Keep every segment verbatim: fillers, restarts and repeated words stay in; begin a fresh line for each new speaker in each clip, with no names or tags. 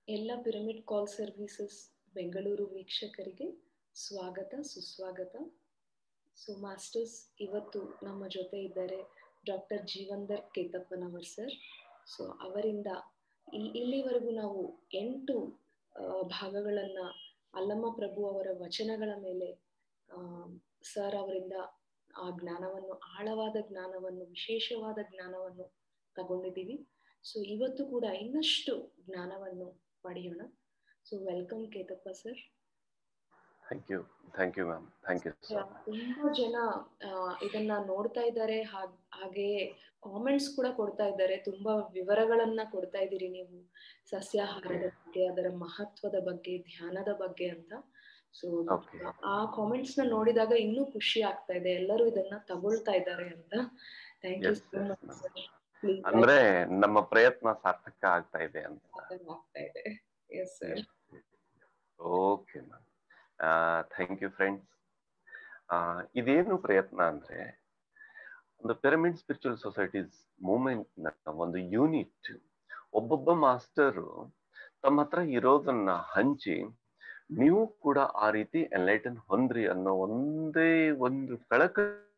ಎಲ್ಲ ಪಿರಮಿಡ್ ಕಾಲ್ ಸರ್ವಿಸಸ್ ಬೆಂಗಳೂರು ವೀಕ್ಷಕರಿಗೆ ಸ್ವಾಗತ ಸುಸ್ವಾಗತ. ಸೊ ಮಾಸ್ಟರ್ಸ್, ಇವತ್ತು ನಮ್ಮ ಜೊತೆ ಇದ್ದಾರೆ doctor Jeevandhar Ketappanavar sir. So ಅವರಿಂದ ಇಲ್ಲಿವರೆಗೂ ನಾವು ಎಂಟು ಭಾಗಗಳನ್ನು ಅಲ್ಲಮ್ಮ ಪ್ರಭು ಅವರ ವಚನಗಳ ಮೇಲೆ ಸರ್ ಅವರಿಂದ ಆ ಜ್ಞಾನವನ್ನು, ಆಳವಾದ ಜ್ಞಾನವನ್ನು, ವಿಶೇಷವಾದ ಜ್ಞಾನವನ್ನು ತಗೊಂಡಿದ್ದೀವಿ. ಸೊ ಇವತ್ತು ಕೂಡ ಇನ್ನಷ್ಟು ಜ್ಞಾನವನ್ನು ಪಡೆಯೋಣ. So welcome Ketappa sir.
Thank you thank you ma'am thank you sir.
ತುಂಬಾ ಜನ ಇದನ್ನ ನೋಡ್ತಾ ಇದ್ದಾರೆ, ಹಾಗೆಯೇ ಕಾಮೆಂಟ್ಸ್ ಕೂಡ ಕೊಡ್ತಾ ಇದ್ದಾರೆ. ತುಂಬಾ ವಿವರಗಳನ್ನ ಕೊಡ್ತಾ ಇದ್ದೀರಿ ನೀವು ಸಸ್ಯಾಹಾರದ ಬಗ್ಗೆ, ಅದರ ಮಹತ್ವದ ಬಗ್ಗೆ, ಧ್ಯಾನದ ಬಗ್ಗೆ ಅಂತ. ಸೊ ಆ ಕಾಮೆಂಟ್ಸ್ ನ ನೋಡಿದಾಗ ಇನ್ನೂ ಖುಷಿ ಆಗ್ತಾ ಇದೆ, ಎಲ್ಲರೂ ಇದನ್ನ ತಗೊಳ್ತಾ ಇದ್ದಾರೆ ಅಂತ. Thank you so much sir.
ಅಂದ್ರೆ ನಮ್ಮ ಪ್ರಯತ್ನ ಸಾರ್ಥಕ ಆಗ್ತಾ ಇದೆ ಅಂತ
ಆಗ್ತಾ ಇದೆ. Yes sir.
Okay ma'am, thank you friends. ಇದೇನು ಪ್ರಯತ್ನ ಅಂದ್ರೆ, ಒಂದು ಪಿರಮಿಡ್ ಸ್ಪಿರಿಚುವಲ್ ಸೊಸೈಟೀಸ್ ಮೂವ್ಮೆಂಟ್ ನ ಒಂದು ಯೂನಿಟ್, ಒಬ್ಬೊಬ್ಬ ಮಾಸ್ಟರು ತಮ್ಮ ಹತ್ರ ಇರೋದನ್ನ ಹಂಚಿ ನೀವು ಕೂಡ ಆ ರೀತಿ ಎನ್ಲೈಟನ್ ಹೊಂದ್ರಿ ಅನ್ನೋ ಒಂದೇ ಒಂದು ಕಳಕ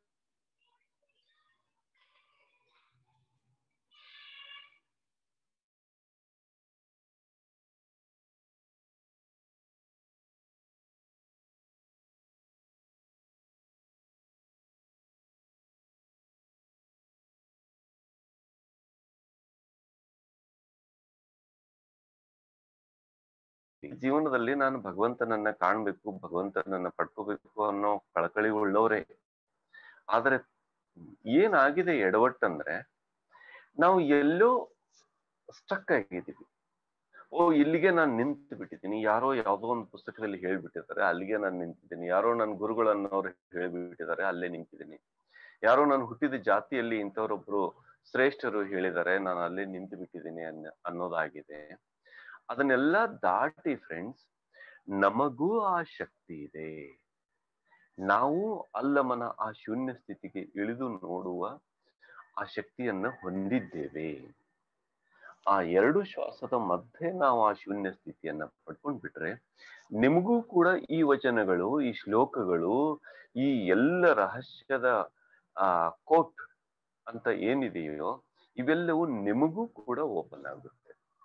ಜೀವನದಲ್ಲಿ ನಾನು ಭಗವಂತನನ್ನ ಕಾಣ್ಬೇಕು, ಭಗವಂತನನ್ನ ಪಡ್ಕೋಬೇಕು ಅನ್ನೋ ಕಳಕಳಿ ಉಳ್ಳವರೇ. ಆದ್ರೆ ಏನಾಗಿದೆ ಎಡವಟ್ಟಂದ್ರೆ, ನಾವು ಎಲ್ಲೋ ಸ್ಟಕ್ ಆಗಿದ್ದೀವಿ. ಓ ಇಲ್ಲಿಗೆ ನಾನು ನಿಂತು ಬಿಟ್ಟಿದ್ದೀನಿ, ಯಾರೋ ಯಾವ್ದೋ ಒಂದು ಪುಸ್ತಕದಲ್ಲಿ ಹೇಳ್ಬಿಟ್ಟಿದ್ದಾರೆ, ಅಲ್ಲಿಗೆ ನಾನು ನಿಂತಿದ್ದೀನಿ. ಯಾರೋ ನನ್ನ ಗುರುಗಳನ್ನವ್ರು ಹೇಳ್ಬಿಟ್ಟಿದ್ದಾರೆ, ಅಲ್ಲೇ ನಿಂತಿದ್ದೀನಿ. ಯಾರೋ ನಾನು ಹುಟ್ಟಿದ ಜಾತಿಯಲ್ಲಿ ಇಂಥವ್ರೊಬ್ರು ಶ್ರೇಷ್ಠರು ಹೇಳಿದ್ದಾರೆ, ನಾನು ಅಲ್ಲೇ ನಿಂತು ಬಿಟ್ಟಿದ್ದೀನಿ ಅನ್ನ ಅನ್ನೋದಾಗಿದೆ. ಅದನ್ನೆಲ್ಲ ದಾಟಿ ಫ್ರೆಂಡ್ಸ್, ನಮಗೂ ಆ ಶಕ್ತಿ ಇದೆ. ನಾವು ಅಲ್ಲಮನ ಆ ಶೂನ್ಯ ಸ್ಥಿತಿಗೆ ಇಳಿದು ನೋಡುವ ಆ ಶಕ್ತಿಯನ್ನ ಹೊಂದಿದ್ದೇವೆ. ಆ ಎರಡು ಶ್ವಾಸದ ಮಧ್ಯೆ ನಾವು ಆ ಶೂನ್ಯ ಸ್ಥಿತಿಯನ್ನ ಪಡ್ಕೊಂಡ್ಬಿಟ್ರೆ, ನಿಮಗೂ ಕೂಡ ಈ ವಚನಗಳು, ಈ ಶ್ಲೋಕಗಳು, ಈ ಎಲ್ಲ ರಹಸ್ಯದ ಆ ಕೋಟ್ ಅಂತ ಏನಿದೆಯೋ ಇವೆಲ್ಲವೂ ನಿಮಗೂ ಕೂಡ ಓಪನ್ ಆಗುತ್ತೆ.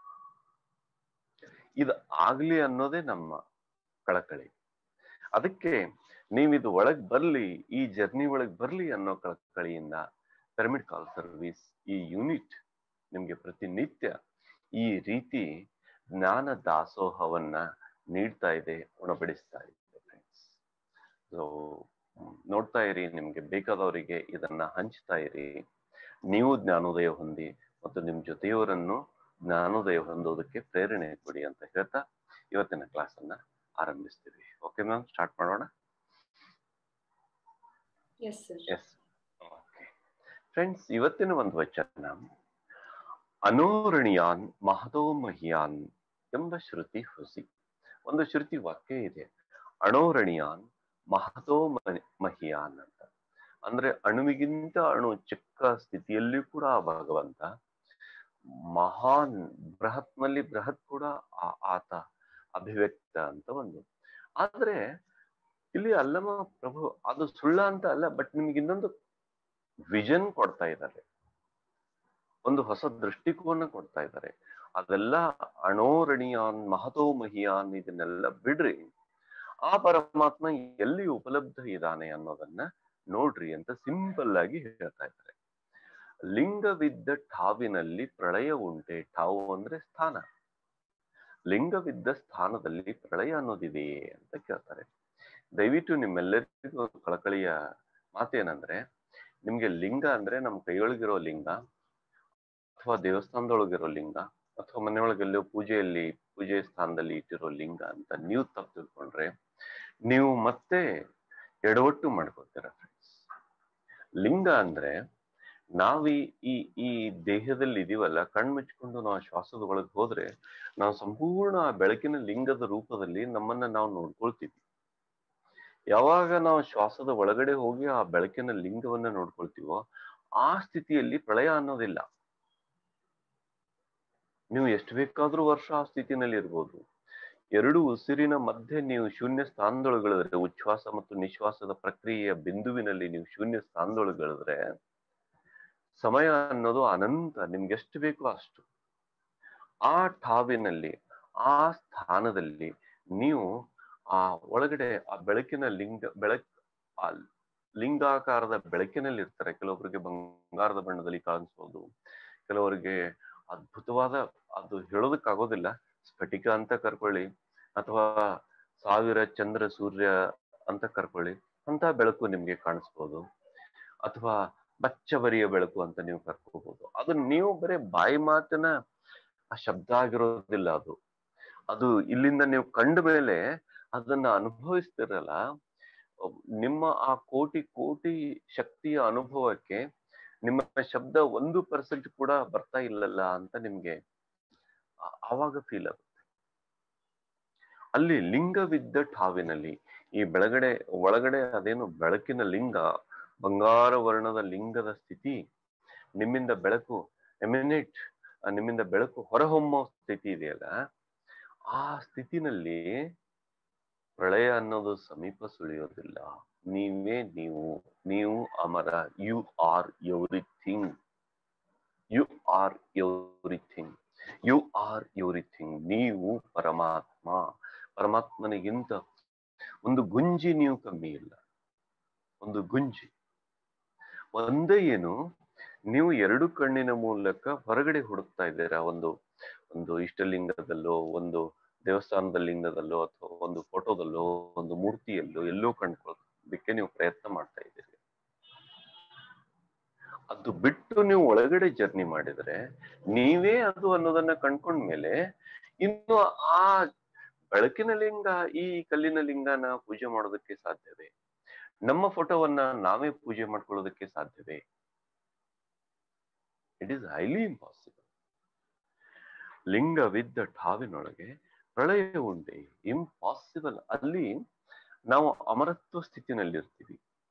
ಇದು ಆಗ್ಲಿ ಅನ್ನೋದೇ ನಮ್ಮ ಕಳಕಳಿ. ಅದಕ್ಕೆ ನೀವಿದು ಒಳಗ್ ಬರ್ಲಿ, ಈ ಜರ್ನಿ ಒಳಗ್ ಬರ್ಲಿ ಅನ್ನೋ ಕಳಕಳಿಯಿಂದ ಪಿರಮಿಡ್ ಕಾಲ್ ಸರ್ವಿಸ್ ಈ ಯೂನಿಟ್ ನಿಮ್ಗೆ ಪ್ರತಿನಿತ್ಯ ಈ ರೀತಿ ಜ್ಞಾನ ದಾಸೋಹವನ್ನ ನೀಡ್ತಾ ಇದೆ, ಉಣಬಡಿಸ್ತಾ ಇದೆ ಫ್ರೆಂಡ್ಸ್. ಸೊ ನೋಡ್ತಾ ಇರಿ, ನಿಮ್ಗೆ ಬೇಕಾದವರಿಗೆ ಇದನ್ನ ಹಂಚ್ತಾ ಇರಿ. ನೀವು ಜ್ಞಾನೋದಯ ಹೊಂದಿ ಮತ್ತು ನಿಮ್ ಜೊತೆಯವರನ್ನು ಜ್ಞಾನೋದಯ ಹೊಂದೋದಕ್ಕೆ ಪ್ರೇರಣೆ ಕೊಡಿ ಅಂತ ಹೇಳ್ತಾ ಇವತ್ತಿನ ಕ್ಲಾಸ್ ಅನ್ನ ಆರಂಭಿಸ್ತೀವಿ. ಓಕೆ ಮ್ಯಾಮ್, ಸ್ಟಾರ್ಟ್ ಮಾಡೋಣ.
Yes sir.
Yes okay friends, ಇವತ್ತಿನ ಒಂದು ವಚನ, ಅನೋರಣೀಯಾನ್ ಮಹತೋ ಮಹಿಯಾನ್ ಎಂಬ ಶ್ರುತಿ ಹುಸಿ. ಒಂದು ಶ್ರುತಿ ವಾಕ್ಯ ಇದೆ, ಅಣೋರಣೀಯಾನ್ ಮಹತೋ ಮಹಿಯಾನ್ ಅಂತ. ಅಂದ್ರೆ ಅಣುವಿಗಿಂತ ಅಣು ಚಿಕ್ಕ ಸ್ಥಿತಿಯಲ್ಲಿ ಕೂಡ ಆ ಭಗವಂತ ಮಹಾನ್, ಬೃಹತ್ನಲ್ಲಿ ಬೃಹತ್ ಕೂಡ ಆತ ಅಭಿವ್ಯಕ್ತ ಅಂತ ಒಂದು. ಆದ್ರೆ ಇಲ್ಲಿ ಅಲ್ಲಮ ಪ್ರಭು ಅದು ಸುಳ್ಳ ಅಂತ ಅಲ್ಲ, ಬಟ್ ನಿಮ್ಗೆ ಇನ್ನೊಂದು ವಿಷನ್ ಕೊಡ್ತಾ ಇದ್ದಾರೆ, ಒಂದು ಹೊಸ ದೃಷ್ಟಿಕೋನ ಕೊಡ್ತಾ ಇದ್ದಾರೆ. ಅದೆಲ್ಲ ಅಣೋರಣೀಯಾನ್ ಮಹತೋ ಮಹಿಯಾನ್ ಇದನ್ನೆಲ್ಲ ಬಿಡ್ರಿ, ಆ ಪರಮಾತ್ಮ ಎಲ್ಲಿ ಉಪಲಬ್ಧ ಇದ್ದಾನೆ ಅನ್ನೋದನ್ನ ನೋಡ್ರಿ ಅಂತ ಸಿಂಪಲ್ ಆಗಿ ಹೇಳ್ತಾ ಇದ್ದಾರೆ. ಲಿಂಗವಿದ್ದ ಠಾವಿನಲ್ಲಿ ಪ್ರಳಯ ಉಂಟೆ. ಠಾವು ಅಂದ್ರೆ ಸ್ಥಾನ. ಲಿಂಗವಿದ್ದ ಸ್ಥಾನದಲ್ಲಿ ಪ್ರಳಯ ಅನ್ನೋದಿದೆಯೇ ಅಂತ ಕೇಳ್ತಾರೆ. ದಯವಿಟ್ಟು ನಿಮ್ಮೆಲ್ಲರಿಗೂ ಕಳಕಳಿಯ ಮಾತೇನಂದ್ರೆ, ನಿಮ್ಗೆ ಲಿಂಗ ಅಂದ್ರೆ ನಮ್ ಕೈಯೊಳಗಿರೋ ಲಿಂಗ, ಅಥವಾ ದೇವಸ್ಥಾನದೊಳಗಿರೋ ಲಿಂಗ, ಅಥವಾ ಮನೆಯೊಳಗೆಲ್ಲೋ ಪೂಜೆಯಲ್ಲಿ ಪೂಜೆ ಸ್ಥಾನದಲ್ಲಿ ಇಟ್ಟಿರೋ ಲಿಂಗ ಅಂತ ನೀವು ತಪ್ಪು ತಿಳ್ಕೊಂಡ್ರೆ ನೀವು ಮತ್ತೆ ಎಡವಟ್ಟು ಮಾಡ್ಕೊತೀರ ಫ್ರೆಂಡ್ಸ್. ಲಿಂಗ ಅಂದ್ರೆ ನಾವೀ ಈ ಈ ದೇಹದಲ್ಲಿ ಇದೀವಲ್ಲ, ಕಣ್ಮುಚ್ಕೊಂಡು ನಾವು ಶ್ವಾಸದ ಒಳಗೆ ಹೋದ್ರೆ ನಾವು ಸಂಪೂರ್ಣ ಆ ಬೆಳಕಿನ ಲಿಂಗದ ರೂಪದಲ್ಲಿ ನಮ್ಮನ್ನ ನಾವು ನೋಡ್ಕೊಳ್ತೀವಿ. ಯಾವಾಗ ನಾವು ಶ್ವಾಸದ ಒಳಗಡೆ ಹೋಗಿ ಆ ಬೆಳಕಿನ ಲಿಂಗವನ್ನ ನೋಡ್ಕೊಳ್ತೀವೋ ಆ ಸ್ಥಿತಿಯಲ್ಲಿ ಪ್ರಳಯ ಅನ್ನೋದಿಲ್ಲ. ನೀವು ಎಷ್ಟು ಬೇಕಾದ್ರೂ ವರ್ಷ ಆ ಸ್ಥಿತಿನಲ್ಲಿ ಇರ್ಬೋದು. ಎರಡು ಉಸಿರಿನ ಮಧ್ಯೆ ನೀವು ಶೂನ್ಯ ಸ್ಥಾನದೊಳಗಳಿದ್ರೆ, ಉಚ್ಛ್ವಾಸ ಮತ್ತು ನಿಶ್ವಾಸದ ಪ್ರಕ್ರಿಯೆಯ ಬಿಂದುವಿನಲ್ಲಿ ನೀವು ಶೂನ್ಯ ಸ್ಥಾನದೊಳಗಳಿದ್ರೆ, ಸಮಯ ಅನ್ನೋದು ಅನಂತ, ನಿಮ್ಗೆ ಎಷ್ಟು ಬೇಕೋ ಅಷ್ಟು. ಆ ಠಾವಿನಲ್ಲಿ, ಆ ಸ್ಥಾನದಲ್ಲಿ ನೀವು ಆ ಒಳಗಡೆ ಆ ಬೆಳಕಿನ ಲಿಂಗ ಬೆಳಕ್ ಆ ಲಿಂಗಾಕಾರದ ಬೆಳಕಿನಲ್ಲಿ ಇರ್ತಾರೆ. ಕೆಲವೊಬ್ಬರಿಗೆ ಬಂಗಾರದ ಬಣ್ಣದಲ್ಲಿ ಕಾಣಿಸ್ಬೋದು, ಕೆಲವರಿಗೆ ಅದ್ಭುತವಾದ, ಅದು ಹೇಳೋದಕ್ಕಾಗೋದಿಲ್ಲ, ಸ್ಫಟಿಕ ಅಂತ ಕರ್ಕೊಳ್ಳಿ, ಅಥವಾ ಸಾವಿರ ಚಂದ್ರ ಸೂರ್ಯ ಅಂತ ಕರ್ಕೊಳ್ಳಿ, ಅಂತ ಬೆಳಕು ನಿಮ್ಗೆ ಕಾಣಿಸ್ಬೋದು. ಅಥವಾ ಬಚ್ಚಬರಿಯ ಬೆಳಕು ಅಂತ ನೀವು ಕರ್ಕೋಬಹುದು. ಅದು ನೀವು ಬರೀ ಬಾಯಿ ಮಾತಿನ ಆ ಶಬ್ದ ಆಗಿರೋದಿಲ್ಲ. ಅದು ಅದು ಇಲ್ಲಿಂದ ನೀವು ಕಂಡ ಮೇಲೆ ಅದನ್ನ ಅನುಭವಿಸ್ತಿರಲ್ಲ, ನಿಮ್ಮ ಆ ಕೋಟಿ ಕೋಟಿ ಶಕ್ತಿಯ ಅನುಭವಕ್ಕೆ ನಿಮ್ಮ ಶಬ್ದ ಒಂದು ಪರ್ಸೆಂಟ್ ಕೂಡ ಬರ್ತಾ ಇಲ್ಲಲ್ಲ ಅಂತ ನಿಮ್ಗೆ ಆವಾಗ ಫೀಲ್ ಆಗುತ್ತೆ. ಅಲ್ಲಿ ಲಿಂಗವಿದ್ದ ಠಾವಿನಲ್ಲಿ, ಈ ಬೆಳಗಡೆ ಒಳಗಡೆ ಅದೇನು ಬೆಳಕಿನ ಲಿಂಗ, ಬಂಗಾರ ವರ್ಣದ ಲಿಂಗದ ಸ್ಥಿತಿ, ನಿಮ್ಮಿಂದ ಬೆಳಕು ಎಮಿನೇಟ್, ನಿಮ್ಮಿಂದ ಬೆಳಕು ಹೊರಹೊಮ್ಮೋ ಸ್ಥಿತಿ ಇದೆಯಲ್ಲ, ಆ ಸ್ಥಿತಿನಲ್ಲಿ ಪ್ರಳಯ ಅನ್ನೋದು ಸಮೀಪ ಸುಳಿಯೋದಿಲ್ಲ. ನೀವೇ ನೀವು, ನೀವು ಅಮರ. You are everything, you are everything, you are everything. ನೀವು ಪರಮಾತ್ಮ. ಪರಮಾತ್ಮನಿಗಿಂತ ಒಂದು ಗುಂಜಿ ನೀವು ಕಮ್ಮಿ ಇಲ್ಲ, ಒಂದು ಗುಂಜಿ. ಒಂದೇ ಏನು, ನೀವು ಎರಡು ಕಣ್ಣಿನ ಮೂಲಕ ಹೊರಗಡೆ ಹುಡುಕ್ತಾ ಇದ್ದೀರಾ, ಒಂದು ಒಂದು ಇಷ್ಟಲಿಂಗದಲ್ಲೋ, ಒಂದು ದೇವಸ್ಥಾನದ ಲಿಂಗದಲ್ಲೋ, ಅಥವಾ ಒಂದು ಫೋಟೋದಲ್ಲೋ, ಒಂದು ಮೂರ್ತಿಯಲ್ಲೋ ಎಲ್ಲೋ ಕಂಡ್ಕೊಳ್ಳೋದಕ್ಕೆ ನೀವು ಪ್ರಯತ್ನ ಮಾಡ್ತಾ ಇದ್ದೀರಿ. ಅದು ಬಿಟ್ಟು ನೀವು ಒಳಗಡೆ ಜರ್ನಿ ಮಾಡಿದ್ರೆ, ನೀವೇ ಅದು ಅನ್ನೋದನ್ನ ಕಂಡ್ಕೊಂಡ್ಮೇಲೆ ಇನ್ನು ಆ ಬೆಳಕಿನ ಲಿಂಗ, ಈ ಕಲ್ಲಿನ ಲಿಂಗನ ಪೂಜೆ ಮಾಡೋದಕ್ಕೆ ಸಾಧ್ಯವೇ? ನಮ್ಮ ಫೋಟೋವನ್ನ ನಾವೇ ಪೂಜೆ ಮಾಡ್ಕೊಳ್ಳೋದಕ್ಕೆ ಸಾಧ್ಯವೇ? It is highly impossible. ಲಿಂಗವಿದ್ದ ಠಾವಿನೊಳಗೆ ಪ್ರಳಯ ಉಂಟೆ, ಇಂಪಾಸಿಬಲ್. ಅಲ್ಲಿ ನಾವು ಅಮರತ್ವ ಸ್ಥಿತಿನಲ್ಲಿರ್ತೀವಿ.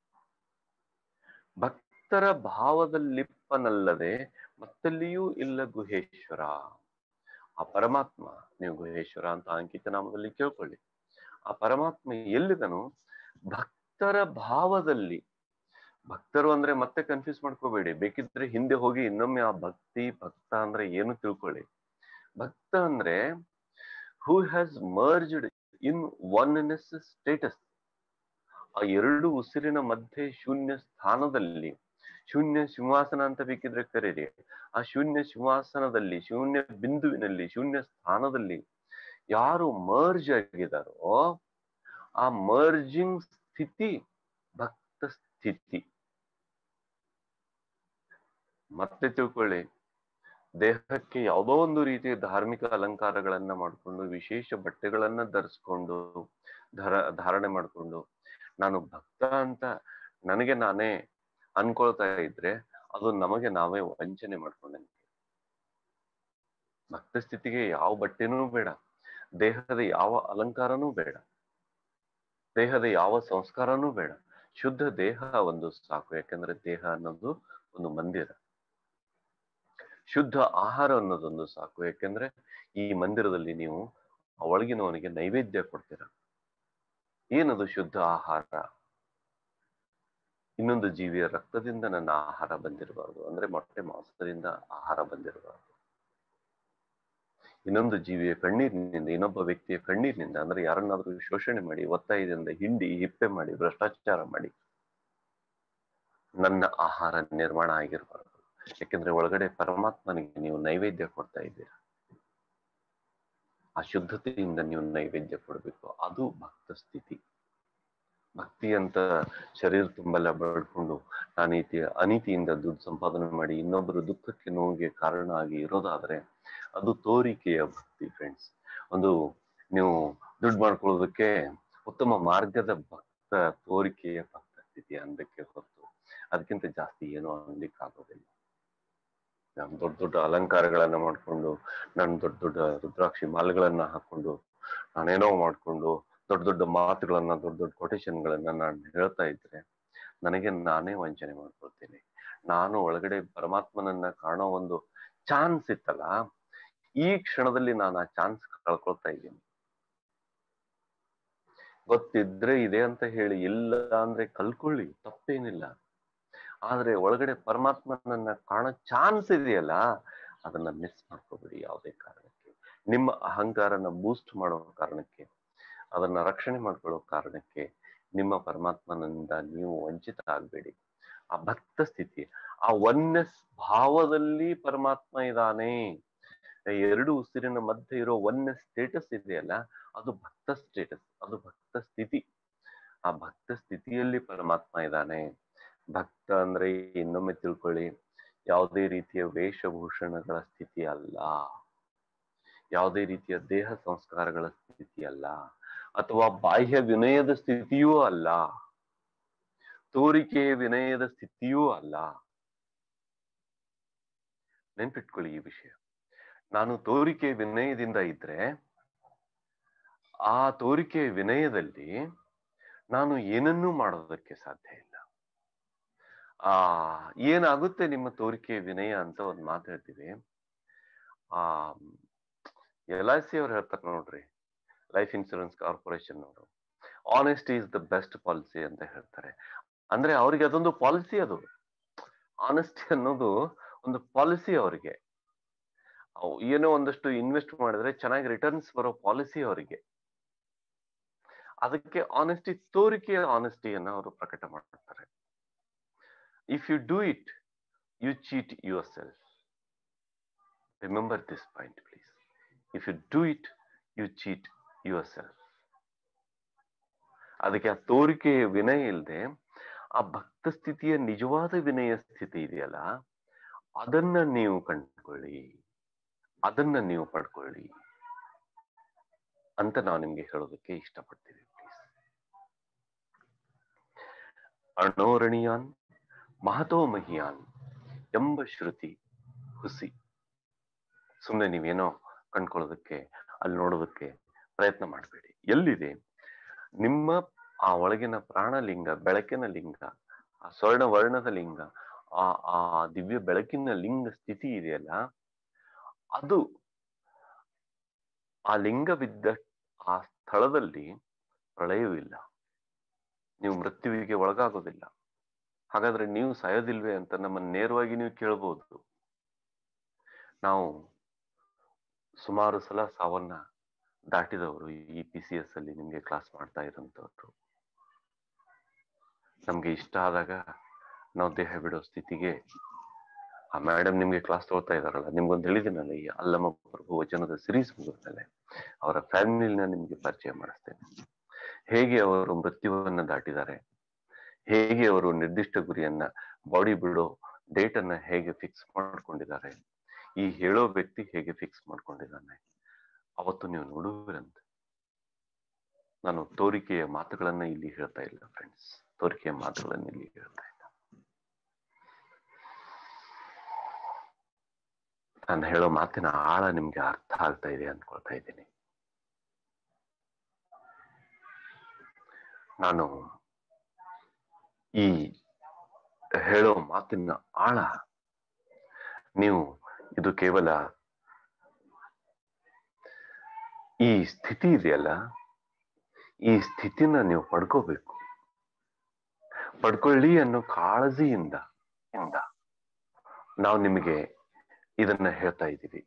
ಭಕ್ತರ ಭಾವದಲ್ಲಿಪ್ಪನಲ್ಲದೆ ಮತ್ತಲ್ಲಿಯೂ ಇಲ್ಲ ಗುಹೇಶ್ವರ. ಆ ಪರಮಾತ್ಮ, ನೀವು ಗುಹೇಶ್ವರ ಅಂತ ಅಂಕಿತ ನಾಮದಲ್ಲಿ ಕೇಳ್ಕೊಳ್ಳಿ, ಆ ಪರಮಾತ್ಮ ಎಲ್ಲಿದನು? ಭಕ್ತರ ಭಾವದಲ್ಲಿ. ಭಕ್ತರು ಅಂದ್ರೆ ಮತ್ತೆ ಕನ್ಫ್ಯೂಸ್ ಮಾಡ್ಕೋಬೇಡಿ, ಬೇಕಿದ್ರೆ ಹಿಂದೆ ಹೋಗಿ ಇನ್ನೊಮ್ಮೆ ಆ ಭಕ್ತಿ ಭಕ್ತ ಅಂದ್ರೆ ಏನು ತಿಳ್ಕೊಳ್ಳಿ. ಭಕ್ತ ಅಂದ್ರೆ who has merged in oneness status. ಆ ಎರಡು ಉಸಿರಿನ ಮಧ್ಯೆ ಶೂನ್ಯ ಸ್ಥಾನದಲ್ಲಿ, ಶೂನ್ಯ ಸಿಂಹಾಸನ ಅಂತ ಬೇಕಿದ್ರೆ ಕರೀರಿ, ಆ ಶೂನ್ಯ ಸಿಂಹಾಸನದಲ್ಲಿ, ಶೂನ್ಯ ಬಿಂದುವಿನಲ್ಲಿ, ಶೂನ್ಯ ಸ್ಥಾನದಲ್ಲಿ ಯಾರು ಮರ್ಜ್ ಆಗಿದಾರೋ ಆ ಮರ್ಜಿಂಗ್ ಸ್ಥಿತಿ ಭಕ್ತ ಸ್ಥಿತಿ. ಮತ್ತೆ ತಿಳ್ಕೊಳ್ಳಿ, ದೇಹಕ್ಕೆ ಯಾವುದೋ ಒಂದು ರೀತಿಯ ಧಾರ್ಮಿಕ ಅಲಂಕಾರಗಳನ್ನ ಮಾಡ್ಕೊಂಡು, ವಿಶೇಷ ಬಟ್ಟೆಗಳನ್ನ ಧರಿಸ್ಕೊಂಡು, ಧರ ಧಾರಣೆ ಮಾಡ್ಕೊಂಡು ನಾನು ಭಕ್ತ ಅಂತ ನನಗೆ ನಾನೇ ಅನ್ಕೊಳ್ತಾ ಇದ್ರೆ ಅದು ನಮಗೆ ನಾವೇ ವಂಚನೆ ಮಾಡ್ಕೊಂಡಂಗೆ. ಭಕ್ತ ಸ್ಥಿತಿಗೆ ಯಾವ ಬಟ್ಟೆನೂ ಬೇಡ, ದೇಹದ ಯಾವ ಅಲಂಕಾರನೂ ಬೇಡ, ದೇಹದ ಯಾವ ಸಂಸ್ಕಾರನೂ ಬೇಡ. ಶುದ್ಧ ದೇಹ ಒಂದು ಸಾಕು. ಯಾಕಂದ್ರೆ ದೇಹ ಅನ್ನೋದು ಒಂದು ಮಂದಿರ. ಶುದ್ಧ ಆಹಾರ ಅನ್ನೋದೊಂದು ಸಾಕು. ಯಾಕೆಂದ್ರೆ ಈ ಮಂದಿರದಲ್ಲಿ ನೀವು ಒಳಗಿನವನಿಗೆ ನೈವೇದ್ಯ ಕೊಡ್ತೀರ. ಏನದು ಶುದ್ಧ ಆಹಾರ? ಇನ್ನೊಂದು ಜೀವಿಯ ರಕ್ತದಿಂದ ನನ್ನ ಆಹಾರ ಬಂದಿರಬಾರ್ದು, ಅಂದ್ರೆ ಮೊಟ್ಟೆ ಮಾಂಸದಿಂದ ಆಹಾರ ಬಂದಿರಬಾರ್ದು. ಇನ್ನೊಂದು ಜೀವಿಯ ಕಣ್ಣೀರಿನಿಂದ, ಇನ್ನೊಬ್ಬ ವ್ಯಕ್ತಿಯ ಕಣ್ಣೀರಿನಿಂದ, ಅಂದ್ರೆ ಯಾರನ್ನಾದ್ರೂ ಶೋಷಣೆ ಮಾಡಿ, ಒತ್ತಾಯದಿಂದ ಹಿಂಡಿ ಹಿಪ್ಪೆ ಮಾಡಿ, ಭ್ರಷ್ಟಾಚಾರ ಮಾಡಿ ನನ್ನ ಆಹಾರ ನಿರ್ಮಾಣ ಆಗಿರಬಾರ್ದು. ಯಾಕೆಂದ್ರೆ ಒಳಗಡೆ ಪರಮಾತ್ಮನಿಗೆ ನೀವು ನೈವೇದ್ಯ ಕೊಡ್ತಾ ಇದ್ದೀರಾ. ಆ ಶುದ್ಧತೆಯಿಂದ ನೀವು ನೈವೇದ್ಯ ಕೊಡಬೇಕು. ಅದು ಭಕ್ತ ಸ್ಥಿತಿ. ಭಕ್ತಿ ಅಂತ ಶರೀರ ತುಂಬೆಲ್ಲ ಬಡ್ಕೊಂಡು ನಾನೀತಿ ಅನೀತಿಯಿಂದ ದುಡ್ಡು ಸಂಪಾದನೆ ಮಾಡಿ ಇನ್ನೊಬ್ಬರು ದುಃಖಕ್ಕೆ ನೋವಿಗೆ ಕಾರಣ ಆಗಿ ಇರೋದಾದ್ರೆ ಅದು ತೋರಿಕೆಯ ಭಕ್ತಿ ಫ್ರೆಂಡ್ಸ್. ಒಂದು ನೀವು ದುಡ್ಡು ಮಾಡ್ಕೊಳ್ಳೋದಕ್ಕೆ ಉತ್ತಮ ಮಾರ್ಗದ ಭಕ್ತ ತೋರಿಕೆಯ ಭಕ್ತ ಸ್ಥಿತಿ ಅನ್ಬೇಕೆ ಹೊರತು ಅದಕ್ಕಿಂತ ಜಾಸ್ತಿ ಏನೋ ಅನ್ಲಿಕ್ಕೆ ಆಗೋದಿಲ್ಲ. ನಾನು ದೊಡ್ಡ ದೊಡ್ಡ ಅಲಂಕಾರಗಳನ್ನ ಮಾಡ್ಕೊಂಡು, ನಾನು ದೊಡ್ಡ ದೊಡ್ಡ ರುದ್ರಾಕ್ಷಿ ಮಾಲೆಗಳನ್ನ ಹಾಕೊಂಡು, ನಾನೇನೋ ಮಾಡ್ಕೊಂಡು ದೊಡ್ಡ ದೊಡ್ಡ ಮಾತುಗಳನ್ನ, ದೊಡ್ಡ ದೊಡ್ಡ ಕೊಟೇಶನ್ಗಳನ್ನ ನಾನು ಹೇಳ್ತಾ ಇದ್ರೆ ನನಗೆ ನಾನೇ ವಂಚನೆ ಮಾಡ್ಕೊಳ್ತೀನಿ. ನಾನು ಒಳಗಡೆ ಪರಮಾತ್ಮನನ್ನ ಕಾಣೋ ಒಂದು ಚಾನ್ಸ್ ಇತ್ತಲ್ಲ, ಈ ಕ್ಷಣದಲ್ಲಿ ನಾನು ಆ ಚಾನ್ಸ್ ಕಳ್ಕೊಳ್ತಾ ಇದ್ದೀನಿ. ಗೊತ್ತಿದ್ರೆ ಇದೆ ಅಂತ ಹೇಳಿ, ಇಲ್ಲ ಅಂದ್ರೆ ಕಲ್ಕೊಳ್ಳಿ, ತಪ್ಪೇನಿಲ್ಲ. ಆದ್ರೆ ಒಳಗಡೆ ಪರಮಾತ್ಮನನ್ನ ಕಾಣೋ ಚಾನ್ಸ್ ಇದೆಯಲ್ಲ, ಅದನ್ನ ಮಿಸ್ ಮಾಡ್ಕೋಬೇಡಿ ಯಾವುದೇ ಕಾರಣಕ್ಕೆ. ನಿಮ್ಮ ಅಹಂಕಾರನ ಬೂಸ್ಟ್ ಮಾಡೋ ಕಾರಣಕ್ಕೆ, ಅದನ್ನ ರಕ್ಷಣೆ ಮಾಡ್ಕೊಳ್ಳೋ ಕಾರಣಕ್ಕೆ ನಿಮ್ಮ ಪರಮಾತ್ಮನಿಂದ ನೀವು ವಂಚಿತ ಆಗ್ಬೇಡಿ. ಆ ಭಕ್ತ ಸ್ಥಿತಿ, ಆ ಒನ್ನೆಸ್ ಭಾವದಲ್ಲಿ ಪರಮಾತ್ಮ ಇದ್ದಾನೆ. ಎರಡು ಉಸಿರಿನ ಮಧ್ಯೆ ಇರೋ ಒನ್ನೆಸ್ ಸ್ಟೇಟಸ್ ಇದೆಯಲ್ಲ, ಅದು ಭಕ್ತ ಸ್ಟೇಟಸ್, ಅದು ಭಕ್ತ ಸ್ಥಿತಿ. ಆ ಭಕ್ತ ಸ್ಥಿತಿಯಲ್ಲಿ ಪರಮಾತ್ಮ ಇದ್ದಾನೆ. ಭಕ್ತ ಅಂದ್ರೆ ಇನ್ನೊಮ್ಮೆ ತಿಳ್ಕೊಳ್ಳಿ, ಯಾವುದೇ ರೀತಿಯ ವೇಷಭೂಷಣಗಳ ಸ್ಥಿತಿ ಅಲ್ಲ, ಯಾವುದೇ ರೀತಿಯ ದೇಹ ಸಂಸ್ಕಾರಗಳ ಸ್ಥಿತಿ ಅಲ್ಲ, ಅಥವಾ ಬಾಹ್ಯ ವಿನಯದ ಸ್ಥಿತಿಯೂ ಅಲ್ಲ, ತೋರಿಕೆಯ ವಿನಯದ ಸ್ಥಿತಿಯೂ ಅಲ್ಲ. ನೆನ್ಪಿಟ್ಕೊಳ್ಳಿ ಈ ವಿಷಯ. ನಾನು ತೋರಿಕೆ ವಿನಯದಿಂದ ಇದ್ರೆ, ಆ ತೋರಿಕೆ ವಿನಯದಲ್ಲಿ ನಾನು ಏನನ್ನೂ ಮಾಡೋದಕ್ಕೆ ಸಾಧ್ಯ ಇಲ್ಲ. ಆ ಏನಾಗುತ್ತೆ ನಿಮ್ಮ ತೋರಿಕೆ ವಿನಯ ಅಂತ ಒಂದು ಮಾತು ಹೇಳ್ತೀವಿ. ಆ ಎಲ್ ಐ ಸಿ ಅವ್ರು ಹೇಳ್ತಾರೆ ನೋಡ್ರಿ, ಲೈಫ್ ಇನ್ಶೂರೆನ್ಸ್ ಕಾರ್ಪೊರೇಷನ್ ಅವರು, honesty is the best policy ಅಂತ ಹೇಳ್ತಾರೆ. ಅಂದ್ರೆ ಅವ್ರಿಗೆ ಅದೊಂದು ಪಾಲಿಸಿ, ಅದು ಆನೆಸ್ಟಿ ಅನ್ನೋದು ಒಂದು ಪಾಲಿಸಿ ಅವರಿಗೆ. ಏನೋ ಒಂದಷ್ಟು ಇನ್ವೆಸ್ಟ್ ಮಾಡಿದ್ರೆ ಚೆನ್ನಾಗಿ ರಿಟರ್ನ್ಸ್ ಬರೋ ಪಾಲಿಸಿ ಅವರಿಗೆ. ಅದಕ್ಕೆ ಆನೆಸ್ಟಿ, ತೋರಿಕೆಯ ಆನೆಸ್ಟಿಯನ್ನು ಅವರು ಪ್ರಕಟ ಮಾಡ್ತಾರೆ. If you do it, you cheat yourself. Remember this point please. If you do it, you cheat yourself. ಅದಕ್ಕೆ ಆ ತೋರಿಕೆಯ ವಿನಯ ಇಲ್ಲದೆ ಆ ಭಕ್ತ ಸ್ಥಿತಿಯ ನಿಜವಾದ ವಿನಯ ಸ್ಥಿತಿ ಇದೆಯಲ್ಲ, ಅದನ್ನ ನೀವು ಕಂಡುಕೊಳ್ಳಿ, ಅದನ್ನ ನೀವು ಪಡ್ಕೊಳ್ಳಿ ಅಂತ ನಾವು ನಿಮ್ಗೆ ಹೇಳೋದಕ್ಕೆ ಇಷ್ಟಪಡ್ತೀವಿ. ಪ್ಲೀಸ್. ಅಣೋರಣೀಯಾನ್ ಮಹತೋ ಮಹಿಯಾನ್ ಎಂಬ ಶ್ರುತಿ ಹುಸಿ. ಸುಮ್ಮನೆ ನೀವೇನೋ ಕಂಡ್ಕೊಳ್ಳೋದಕ್ಕೆ, ಅಲ್ಲಿ ನೋಡೋದಕ್ಕೆ ಪ್ರಯತ್ನ ಮಾಡಬೇಡಿ. ಎಲ್ಲಿದೆ ನಿಮ್ಮ ಆ ಒಳಗಿನ ಪ್ರಾಣಲಿಂಗ, ಬೆಳಕಿನ ಲಿಂಗ, ಆ ಸ್ವರ್ಣ ವರ್ಣದ ಲಿಂಗ, ಆ ಆ ದಿವ್ಯ ಬೆಳಕಿನ ಲಿಂಗ ಸ್ಥಿತಿ ಇದೆಯಲ್ಲ, ಅದು ಆ ಲಿಂಗವಿದ್ದ ಆ ಸ್ಥಳದಲ್ಲಿ ಪ್ರಳಯವಿಲ್ಲ. ನೀವು ಮೃತ್ಯುವಿಗೆ ಒಳಗಾಗೋದಿಲ್ಲ. ಹಾಗಾದ್ರೆ ನೀವು ಸಾಯೋದಿಲ್ವೇ ಅಂತ ನಮ್ಮನ್ನು ನೇರವಾಗಿ ನೀವು ಕೇಳಬಹುದು. ನಾವು ಸುಮಾರು ಸಲ ಸಾವನ್ನ ದಾಟಿದವರು ಈ ಪಿ ಸಿ ಎಸ್ ಅಲ್ಲಿ ನಿಮ್ಗೆ ಕ್ಲಾಸ್ ಮಾಡ್ತಾ ಇರೋಂಥವ್ರು. ನಮ್ಗೆ ಇಷ್ಟ ಆದಾಗ ನಾವು ದೇಹ ಬಿಡೋ ಸ್ಥಿತಿಗೆ, ಆ ಮೇಡಮ್ ನಿಮ್ಗೆ ಕ್ಲಾಸ್ ತಗೋತಾ ಇದಾರಲ್ಲ, ನಿಮ್ಗೊಂದು ಹೇಳಿದಿನಲ್ಲ, ಈ ಅಲ್ಲಮ ಪ್ರಭು ವಚನದ ಸಿರೀಸ್ ಮುಗಿದ್ಮೇಲೆ ಅವರ ಫ್ಯಾಮಿಲಿನ ನಿಮ್ಗೆ ಪರಿಚಯ ಮಾಡಿಸ್ತೇನೆ. ಹೇಗೆ ಅವರು ಮೃತ್ಯುವನ್ನ ದಾಟಿದ್ದಾರೆ, ಹೇಗೆ ಅವರು ನಿರ್ದಿಷ್ಟ ಗುರಿಯನ್ನ, ಬಾಡಿ ಬಿಡೋ ಡೇಟ್ ಅನ್ನ ಹೇಗೆ ಫಿಕ್ಸ್ ಮಾಡ್ಕೊಂಡಿದ್ದಾರೆ, ಈ ಹೇಳೋ ವ್ಯಕ್ತಿ ಹೇಗೆ ಫಿಕ್ಸ್ ಮಾಡ್ಕೊಂಡಿದ್ದಾನೆ, ಅವತ್ತು ನೀವು ನೋಡುವಿರಂತೆ. ನಾನು ತೋರಿಕೆಯ ಮಾತುಗಳನ್ನ ಇಲ್ಲಿ ಹೇಳ್ತಾ ಇಲ್ಲ ಫ್ರೆಂಡ್ಸ್, ತೋರಿಕೆಯ ಮಾತುಗಳನ್ನ ಇಲ್ಲಿ ಹೇಳ್ತಾ ಇಲ್ಲ. ನಾನು ಹೇಳೋ ಮಾತಿನ ಆಳ ನಿಮ್ಗೆ ಅರ್ಥ ಆಗ್ತಾ ಇದೆ ಅನ್ಕೊಳ್ತಾ ಇದ್ದೀನಿ. ನಾನು ಈ ಹೇಳೋ ಮಾತಿನ ಆಳ, ನೀವು ಇದು ಕೇವಲ ಈ ಸ್ಥಿತಿ ಇದೆಯಲ್ಲ, ಈ ಸ್ಥಿತಿನ ನೀವು ಪಡ್ಕೋಬೇಕು. ಪಡ್ಕೊಳ್ಳಿ ಅನ್ನೋ ಕಾಳಜಿಯಿಂದ ಇಂದ ನಾವು ನಿಮಗೆ ಇದನ್ನ ಹೇಳ್ತಾ ಇದ್ದೀವಿ.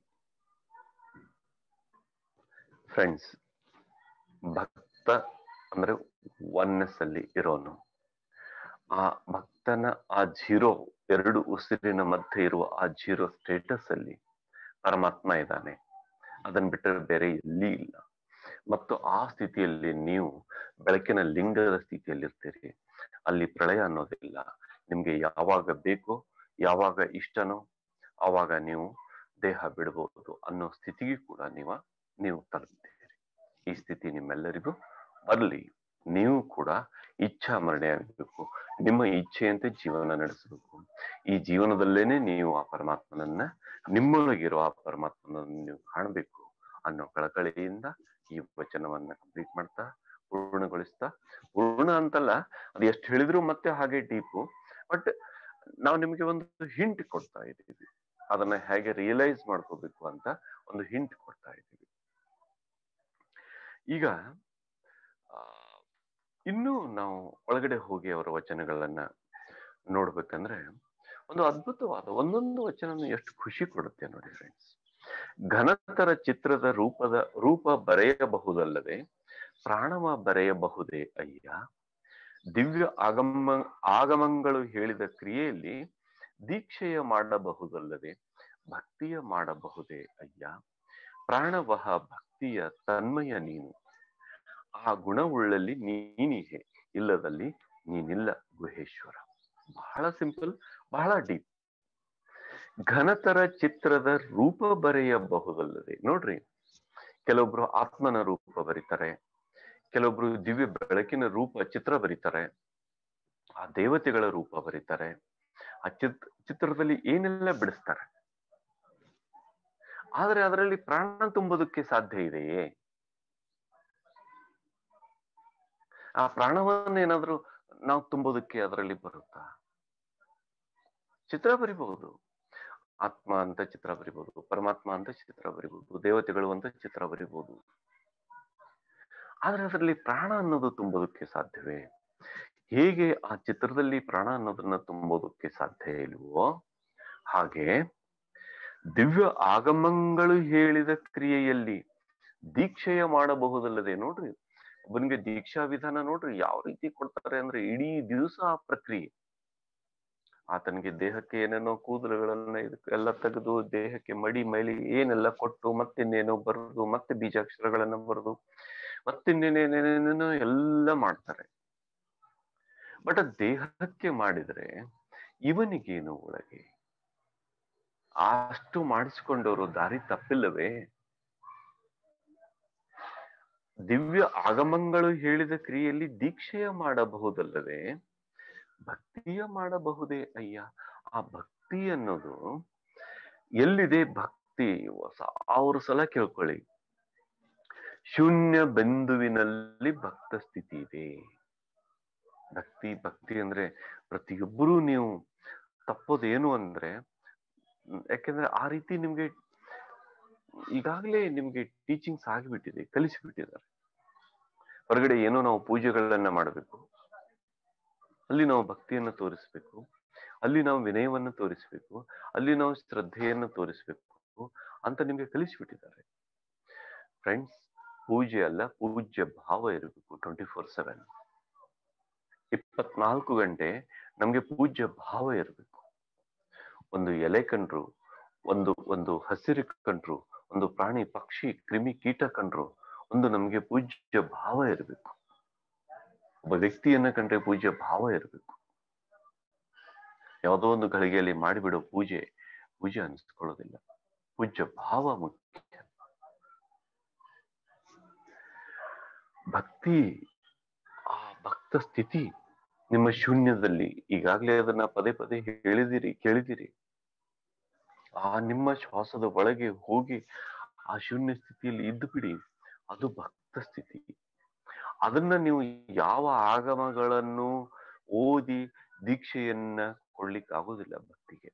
ಫ್ರೆಂಡ್ಸ್, ಭಕ್ತ ಅಂದ್ರೆ ಒನ್ನೆಸ್ ಅಲ್ಲಿ ಇರೋನು. ಆ ಭಕ್ತನ ಆ ಜೀರೋ, ಎರಡು ಉಸಿರಿನ ಮಧ್ಯೆ ಇರುವ ಆ ಜೀರೋ ಸ್ಟೇಟಸ್ ಅಲ್ಲಿ ಪರಮಾತ್ಮ ಇದ್ದಾನೆ. ಅದನ್ನ ಬಿಟ್ಟರೆ ಬೇರೆ ಎಲ್ಲಿ ಇಲ್ಲ. ಮತ್ತು ಆ ಸ್ಥಿತಿಯಲ್ಲಿ ನೀವು ಬೆಳಕಿನ ಲಿಂಗದ ಸ್ಥಿತಿಯಲ್ಲಿ ಇರ್ತೀರಿ. ಅಲ್ಲಿ ಪ್ರಳಯ ಅನ್ನೋದಿಲ್ಲ. ನಿಮ್ಗೆ ಯಾವಾಗ ಬೇಕೋ, ಯಾವಾಗ ಇಷ್ಟನೋ ಆವಾಗ ನೀವು ದೇಹ ಬಿಡಬಹುದು ಅನ್ನೋ ಸ್ಥಿತಿಗೆ ಕೂಡ ನೀವು ನೀವು ತಲುಪ್ತೀರಿ. ಈ ಸ್ಥಿತಿ ನಿಮ್ಮೆಲ್ಲರಿಗೂ ಬರಲಿ. ನೀವು ಕೂಡ ಇಚ್ಛಾ ಮರಣೆ ಆಗಬೇಕು. ನಿಮ್ಮ ಇಚ್ಛೆಯಂತೆ ಜೀವನ ನಡೆಸಬೇಕು. ಈ ಜೀವನದಲ್ಲೇನೆ ನೀವು ಆ ಪರಮಾತ್ಮನನ್ನ, ನಿಮ್ಮೊಳಗಿರೋ ಆ ಪರಮಾತ್ಮನನ್ನ ನೀವು ಕಾಣಬೇಕು ಅನ್ನೋ ಕಳಕಳಿಯಿಂದ ಈ ವಚನವನ್ನ ಕಂಪ್ಲೀಟ್ ಮಾಡ್ತಾ, ಪೂರ್ಣಗೊಳಿಸ್ತಾ, ಪೂರ್ಣ ಅಂತಲ್ಲ, ಅದು ಎಷ್ಟು ಹೇಳಿದ್ರು ಮತ್ತೆ ಹಾಗೆ ಡೀಪು, ಬಟ್ ನಾವು ನಿಮಗೆ ಒಂದು ಹಿಂಟ್ ಕೊಡ್ತಾ ಇದ್ದೀವಿ. ಅದನ್ನ ಹೇಗೆ ರಿಯಲೈಸ್ ಮಾಡ್ಕೋಬೇಕು ಅಂತ ಒಂದು ಹಿಂಟ್ ಕೊಡ್ತಾ ಇದ್ದೀವಿ. ಈಗ ಆ ಇನ್ನೂ ನಾವು ಒಳಗಡೆ ಹೋಗಿ ಅವರ ವಚನಗಳನ್ನ ನೋಡ್ಬೇಕಂದ್ರೆ ಒಂದು ಅದ್ಭುತವಾದ ಒಂದೊಂದು ವಚನ ಎಷ್ಟು ಖುಷಿ ಕೊಡುತ್ತೆ ನೋಡಿ ಫ್ರೆಂಡ್ಸ್. ಘನತರ ಚಿತ್ರದ ರೂಪದ ರೂಪ ಬರೆಯಬಹುದಲ್ಲದೆ ಪ್ರಾಣವ ಬರೆಯಬಹುದೇ ಅಯ್ಯ, ದಿವ್ಯ ಆಗಮ ಆಗಮಗಳು ಹೇಳಿದ ಕ್ರಿಯೆಯಲ್ಲಿ ದೀಕ್ಷೆಯ ಮಾಡಬಹುದಲ್ಲದೆ ಭಕ್ತಿಯ ಮಾಡಬಹುದೇ ಅಯ್ಯ, ಪ್ರಾಣವಹ ಭಕ್ತಿಯ ತನ್ಮಯ ನೀನು, ಆ ಗುಣವುಳ್ಳಲ್ಲಿ ನೀನಿಹೆ, ಇಲ್ಲದಲ್ಲಿ ನೀನಿಲ್ಲ ಗುಹೇಶ್ವರ. ಬಹಳ ಸಿಂಪಲ್, ಬಹಳ ಡೀಪ್. ಘನತರ ಚಿತ್ರದ ರೂಪ ಬರೆಯಬಹುದಲ್ಲದೆ, ನೋಡ್ರಿ, ಕೆಲವೊಬ್ರು ಆತ್ಮನ ರೂಪ ಬರೀತಾರೆ, ಕೆಲವೊಬ್ರು ದಿವ್ಯ ಬೆಳಕಿನ ರೂಪ ಚಿತ್ರ ಬರೀತಾರೆ, ಆ ದೇವತೆಗಳ ರೂಪ ಬರೀತಾರೆ, ಆ ಚಿತ್ ಚಿತ್ರದಲ್ಲಿ ಏನೆಲ್ಲ ಬಿಡಿಸ್ತಾರೆ. ಆದ್ರೆ ಅದರಲ್ಲಿ ಪ್ರಾಣ ತುಂಬೋದಕ್ಕೆ ಸಾಧ್ಯ ಇದೆಯೇ? ಆ ಪ್ರಾಣವನ್ನ ಏನಾದ್ರೂ ನಾವು ತುಂಬೋದಕ್ಕೆ ಅದರಲ್ಲಿ ಬರುತ್ತಾ? ಚಿತ್ರ ಬರಿಬಹುದು, ಆತ್ಮ ಅಂತ ಚಿತ್ರ ಬರಿಬಹುದು, ಪರಮಾತ್ಮ ಅಂತ ಚಿತ್ರ ಬರಿಬಹುದು, ದೇವತೆಗಳು ಅಂತ ಚಿತ್ರ ಬರಿಬಹುದು. ಆದ್ರೆ ಅದರಲ್ಲಿ ಪ್ರಾಣ ಅನ್ನೋದು ತುಂಬೋದಕ್ಕೆ ಸಾಧ್ಯವೇ? ಹೇಗೆ ಆ ಚಿತ್ರದಲ್ಲಿ ಪ್ರಾಣ ಅನ್ನೋದನ್ನ ತುಂಬೋದಕ್ಕೆ ಸಾಧ್ಯ ಇಲ್ವೋ ಹಾಗೆ ದಿವ್ಯ ಆಗಮಗಳು ಹೇಳಿದ ಕ್ರಿಯೆಯಲ್ಲಿ ದೀಕ್ಷೆಯ ಮಾಡಬಹುದಲ್ಲದೆ, ನೋಡ್ರಿ, ಒಬ್ಬನಿಗೆ ದೀಕ್ಷಾ ವಿಧಾನ ನೋಡ್ರಿ ಯಾವ ರೀತಿ ಕೊಡ್ತಾರೆ ಅಂದ್ರೆ ಇಡೀ ದಿವಸ ಆ ಪ್ರಕ್ರಿಯೆ. ಆತನಿಗೆ ದೇಹಕ್ಕೆ ಏನೇನೋ ಕೂದಲುಗಳನ್ನ ಇದಕ್ಕೆಲ್ಲ ತೆಗೆದು ದೇಹಕ್ಕೆ ಮಡಿ ಮೈಲಿ ಏನೆಲ್ಲ ಕೊಟ್ಟು ಮತ್ತಿನ್ನೇನೋ ಬರೆದು ಮತ್ತೆ ಬೀಜಾಕ್ಷರಗಳನ್ನ ಬರೆದು ಮತ್ತಿನ್ನೇನೇನೇನೇನೋ ಎಲ್ಲ ಮಾಡ್ತಾರೆ. ಬಟ್ ದೇಹಕ್ಕೆ ಮಾಡಿದ್ರೆ ಇವನಿಗೇನು ಒಳಗೆ? ಅಷ್ಟು ಮಾಡಿಸಿಕೊಂಡವರು ದಾರಿ ತಪ್ಪಿಲ್ಲವೇ? ದಿವ್ಯ ಆಗಮಗಳು ಹೇಳಿದ ಕ್ರಿಯೆಯಲ್ಲಿ ದೀಕ್ಷೆಯ ಮಾಡಬಹುದಲ್ಲವೇ ಭಕ್ತಿಯ ಮಾಡಬಹುದೇ ಅಯ್ಯ. ಆ ಭಕ್ತಿ ಅನ್ನೋದು ಎಲ್ಲಿದೆ? ಭಕ್ತಿ ಅವ್ರ ಸಲ ಕೇಳ್ಕೊಳ್ಳಿ, ಶೂನ್ಯ ಬಿಂದುವಿನಲ್ಲಿ ಭಕ್ತ ಸ್ಥಿತಿ ಇದೆ. ಭಕ್ತಿ ಭಕ್ತಿ ಅಂದ್ರೆ ಪ್ರತಿಯೊಬ್ಬರೂ ನೀವು ತಪ್ಪೋದೇನು ಅಂದ್ರೆ, ಯಾಕೆಂದ್ರೆ ಆ ರೀತಿ ನಿಮ್ಗೆ ಈಗಾಗಲೇ ನಿಮ್ಗೆ ಟೀಚಿಂಗ್ಸ್ ಆಗಿಬಿಟ್ಟಿದೆ, ಕಲಿಸಿಬಿಟ್ಟಿದ್ದಾರೆ. ಹೊರಗಡೆ ಏನೋ ನಾವು ಪೂಜೆಗಳನ್ನ ಮಾಡಬೇಕು, ಅಲ್ಲಿ ನಾವು ಭಕ್ತಿಯನ್ನು ತೋರಿಸ್ಬೇಕು, ಅಲ್ಲಿ ನಾವು ವಿನಯವನ್ನು ತೋರಿಸ್ಬೇಕು, ಅಲ್ಲಿ ನಾವು ಶ್ರದ್ಧೆಯನ್ನು ತೋರಿಸ್ಬೇಕು ಅಂತ ನಿಮ್ಗೆ ಕಲಿಸಿಬಿಟ್ಟಿದ್ದಾರೆ. ಫ್ರೆಂಡ್ಸ್, ಪೂಜೆ ಅಲ್ಲ, ಪೂಜ್ಯ ಭಾವ ಇರಬೇಕು. ಟ್ವೆಂಟಿ ಫೋರ್ ಸೆವೆನ್ ಇಪ್ಪತ್ನಾಲ್ಕು ಗಂಟೆ ನಮ್ಗೆ ಪೂಜ್ಯ ಭಾವ ಇರಬೇಕು. ಒಂದು ಎಲೆ ಕಂಡ್ರು, ಒಂದು ಒಂದು ಹಸಿರು ಕಂಡ್ರು, ಒಂದು ಪ್ರಾಣಿ ಪಕ್ಷಿ ಕ್ರಿಮಿ ಕೀಟ ಕಂಡ್ರು, ಒಂದು ನಮ್ಗೆ ಪೂಜ್ಯ ಭಾವ ಇರಬೇಕು. ಒಬ್ಬ ವ್ಯಕ್ತಿಯನ್ನ ಕಂಡ್ರೆ ಪೂಜ್ಯ ಭಾವ ಇರಬೇಕು. ಯಾವುದೋ ಒಂದು ಗಳಿಗೆಯಲ್ಲಿ ಮಾಡಿಬಿಡೋ ಪೂಜೆ ಪೂಜೆ ಅನಿಸ್ಕೊಳ್ಳೋದಿಲ್ಲ. ಪೂಜ್ಯ ಭಾವ ಮುಖ್ಯ. ಭಕ್ತಿ, ಆ ಭಕ್ತ ಸ್ಥಿತಿ ನಿಮ್ಮ ಶೂನ್ಯದಲ್ಲಿ, ಈಗಾಗಲೇ ಅದನ್ನ ಪದೇ ಪದೇ ಹೇಳಿದಿರಿ, ಕೇಳಿದಿರಿ. ಆ ನಿಮ್ಮ ಶ್ವಾಸದ ಒಳಗೆ ಹೋಗಿ ಆ ಶೂನ್ಯ ಸ್ಥಿತಿಯಲ್ಲಿ ಇದ್ದು ಬಿಡಿ, ಅದು ಭಕ್ತ ಸ್ಥಿತಿ. ಅದನ್ನ ನೀವು ಯಾವ ಆಗಮಗಳನ್ನು ಓದಿ ದೀಕ್ಷೆಯನ್ನ ಕೊಡ್ಲಿಕ್ಕೆ ಆಗೋದಿಲ್ಲ. ಭಕ್ತಿಗೆ,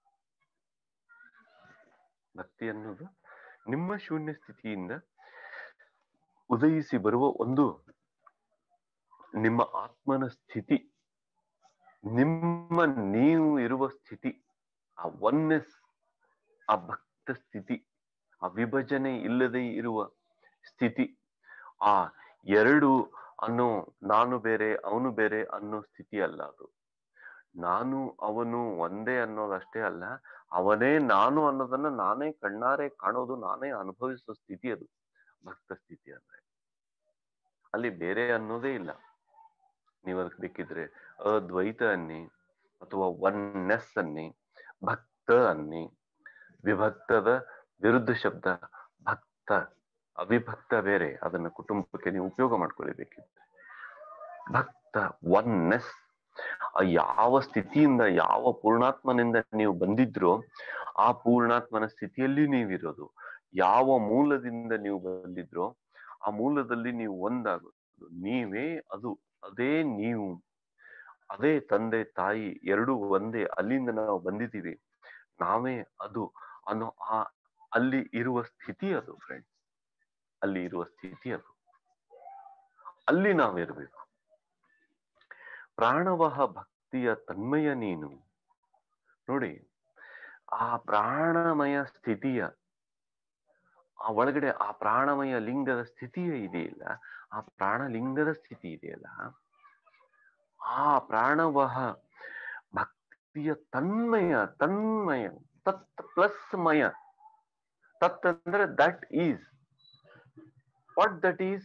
ಭಕ್ತಿ ಅನ್ನೋದು ನಿಮ್ಮ ಶೂನ್ಯ ಸ್ಥಿತಿಯಿಂದ ಉದಯಿಸಿ ಬರುವ ಒಂದು ನಿಮ್ಮ ಆತ್ಮನ ಸ್ಥಿತಿ, ನಿಮ್ಮ ನೀವು ಇರುವ ಸ್ಥಿತಿ, ಆ ಒನ್ನೆಸ್, ಆ ಭಕ್ತ ಸ್ಥಿತಿ, ಆ ವಿಭಜನೆ ಇಲ್ಲದೆ ಇರುವ ಸ್ಥಿತಿ. ಆ ಎರಡು ಅನ್ನೋ ನಾನು ಬೇರೆ ಅವನು ಬೇರೆ ಅನ್ನೋ ಸ್ಥಿತಿ ಅಲ್ಲ ಅದು. ನಾನು ಅವನು ಒಂದೇ ಅನ್ನೋದಷ್ಟೇ ಅಲ್ಲ, ಅವನೇ ನಾನು ಅನ್ನೋದನ್ನ ನಾನೇ ಕಣ್ಣಾರೆ ಕಾಣೋದು, ನಾನೇ ಅನುಭವಿಸೋ ಸ್ಥಿತಿ ಅದು ಭಕ್ತ ಸ್ಥಿತಿ ಅಂದ್ರೆ. ಅಲ್ಲಿ ಬೇರೆ ಅನ್ನೋದೇ ಇಲ್ಲ. ನೀವು ಅದಕ್ಕೆ ಬೇಕಿದ್ರೆ ಅದ್ವೈತ ಅನ್ನಿ ಅಥವಾ ಒನ್ನೆಸ್ ಅನ್ನಿ, ಭಕ್ತ ಅನ್ನಿ. ವಿಭಕ್ತದ ವಿರುದ್ಧ ಶಬ್ದ ಭಕ್ತ, ಅವಿಭಕ್ತ ಬೇರೆ, ಅದನ್ನ ಕುಟುಂಬಕ್ಕೆ ನೀವು ಉಪಯೋಗ ಮಾಡ್ಕೊಳ್ಬೇಕಿದ್ರೆ. ಭಕ್ತ, ಒನ್ನೆಸ್, ಯಾವ ಸ್ಥಿತಿಯಿಂದ, ಯಾವ ಪೂರ್ಣಾತ್ಮನಿಂದ ನೀವು ಬಂದಿದ್ರೋ ಆ ಪೂರ್ಣಾತ್ಮನ ಸ್ಥಿತಿಯಲ್ಲಿ ನೀವಿರೋದು. ಯಾವ ಮೂಲದಿಂದ ನೀವು ಬಂದಿದ್ರೋ ಆ ಮೂಲದಲ್ಲಿ ನೀವು ಒಂದಾಗೋದು. ನೀವೇ ಅದು, ಅದೇ ನೀವು, ಅದೇ ತಂದೆ ತಾಯಿ, ಎರಡೂ ಒಂದೇ. ಅಲ್ಲಿಂದ ನಾವು ಬಂದಿದ್ದೀವಿ. ನಾವೇ ಅದು ಅನ್ನೋ ಆ ಅಲ್ಲಿ ಇರುವ ಸ್ಥಿತಿ ಅದು ಫ್ರೆಂಡ್ಸ್, ಅಲ್ಲಿ ಇರುವ ಸ್ಥಿತಿ ಅದು, ಅಲ್ಲಿ ನಾವಿರ್ಬೇಕು. ಪ್ರಾಣವಹ ಭಕ್ತಿಯ ತನ್ಮಯ ನೀನು. ನೋಡಿ, ಆ ಪ್ರಾಣಮಯ ಸ್ಥಿತಿಯ ಆ ಒಳಗಡೆ ಆ ಪ್ರಾಣಮಯ ಲಿಂಗದ ಸ್ಥಿತಿಯೇ ಇದೆಯಲ್ಲ, ಆ ಪ್ರಾಣಲಿಂಗದ ಸ್ಥಿತಿ ಇದೆಯಲ್ಲ, ಆ ಪ್ರಾಣವಹ ಭಕ್ತಿಯ ತನ್ಮಯ, ತನ್ಮಯ, ತತ್ ಪ್ಲಸ್ ಮಯ. ತತ್ ಅಂದ್ರೆ that is, what that is,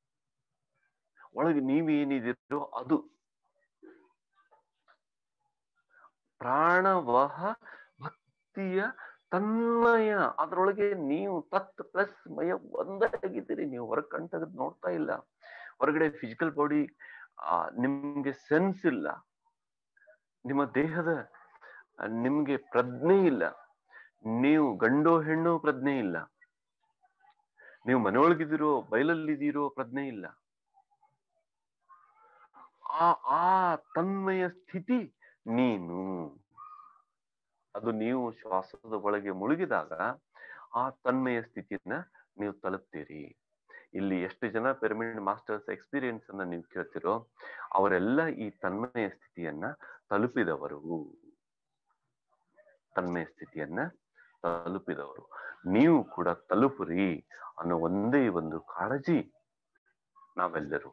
ಒಳಗೆ ನೀವೇನಿದಿರೋ ಅದು. ಪ್ರಾಣವಹ ಭಕ್ತಿಯ ತನ್ಮಯ, ಅದ್ರೊಳಗೆ ನೀವು ತತ್ ಪ್ಲಸ್ ಮಯ ಒಂದಾಗಿದ್ದೀರಿ. ನೀವು ಹೊರಗೆ ಕಣ್ ತೆಗೆದು ನೋಡ್ತಾ ಇಲ್ಲ, ಹೊರಗಡೆ ಫಿಸಿಕಲ್ ಬಾಡಿ ಆ ನಿಮ್ಗೆ ಸೆನ್ಸ್ ಇಲ್ಲ, ನಿಮ್ಮ ದೇಹದ ನಿಮ್ಗೆ ಪ್ರಜ್ಞೆ ಇಲ್ಲ, ನೀವು ಗಂಡೋ ಹೆಣ್ಣು ಪ್ರಜ್ಞೆ ಇಲ್ಲ, ನೀವು ಮನೆಯೊಳಗಿದ್ದೀರೋ ಬಯಲಲ್ಲಿದ್ದೀರೋ ಪ್ರಜ್ಞೆ ಇಲ್ಲ. ಆ ಆ ತನ್ಮಯ ಸ್ಥಿತಿ ನೀನು. ಅದು ನೀವು ಶ್ವಾಸದ ಒಳಗೆ ಮುಳುಗಿದಾಗ ಆ ತನ್ಮಯ ಸ್ಥಿತಿಯನ್ನ ನೀವು ತಲುಪ್ತೀರಿ. ಇಲ್ಲಿ ಎಷ್ಟು ಜನ ಪಿರಮಿಡ್ ಮಾಸ್ಟರ್ಸ್ ಎಕ್ಸ್ಪೀರಿಯನ್ಸ್ ಅನ್ನ ನೀವು ಕೇಳ್ತಿರೋ ಅವರೆಲ್ಲ ಈ ತನ್ಮಯ ಸ್ಥಿತಿಯನ್ನ ತಲುಪಿದವರು, ತನ್ಮಯ ಸ್ಥಿತಿಯನ್ನ ತಲುಪಿದವರು. ನೀವು ಕೂಡ ತಲುಪ್ರಿ ಅನ್ನೋ ಒಂದೇ ಒಂದು ಕಾಳಜಿ ನಾವೆಲ್ಲರೂ.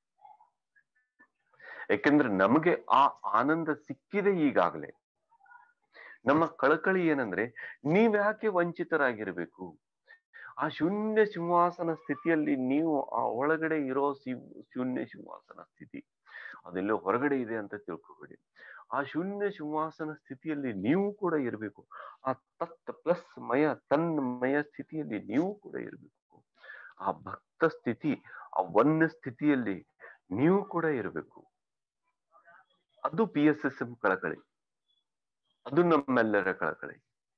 ಯಾಕೆಂದ್ರೆ ನಮಗೆ ಆ ಆನಂದ ಸಿಕ್ಕಿದೆ ಈಗಾಗಲೇ. ನಮ್ಮ ಕಳಕಳಿ ಏನಂದ್ರೆ, ನೀವ್ಯಾಕೆ ವಂಚಿತರಾಗಿರ್ಬೇಕು? ಆ ಶೂನ್ಯ ಸಿಂಹಾಸನ ಸ್ಥಿತಿಯಲ್ಲಿ ನೀವು ಆ ಒಳಗಡೆ ಇರೋ ಶೂನ್ಯ ಸಿಂಹಾಸನ ಸ್ಥಿತಿ ಅದೆಲ್ಲೋ ಹೊರಗಡೆ ಇದೆ ಅಂತ ತಿಳ್ಕೊಬೇಡಿ. ಆ ಶೂನ್ಯ ಸಿಂಹಾಸನ ಸ್ಥಿತಿಯಲ್ಲಿ ನೀವು ಕೂಡ ಇರಬೇಕು. ಆ ತತ್ ಪ್ಲಸ್ ಮಯ ತನ್ಮಯ ಸ್ಥಿತಿಯಲ್ಲಿ ನೀವು ಕೂಡ ಇರಬೇಕು. ಆ ಭಕ್ತ ಸ್ಥಿತಿ, ಆ ವನ್ಯ ಸ್ಥಿತಿಯಲ್ಲಿ ನೀವು ಕೂಡ ಇರಬೇಕು. ಅದು ಪಿ ಎಸ್ ಎಸ್ ಎಂ ಕಳಕಳಿ, ಅದು ನಮ್ಮೆಲ್ಲರ ಕಳಕಳಿ.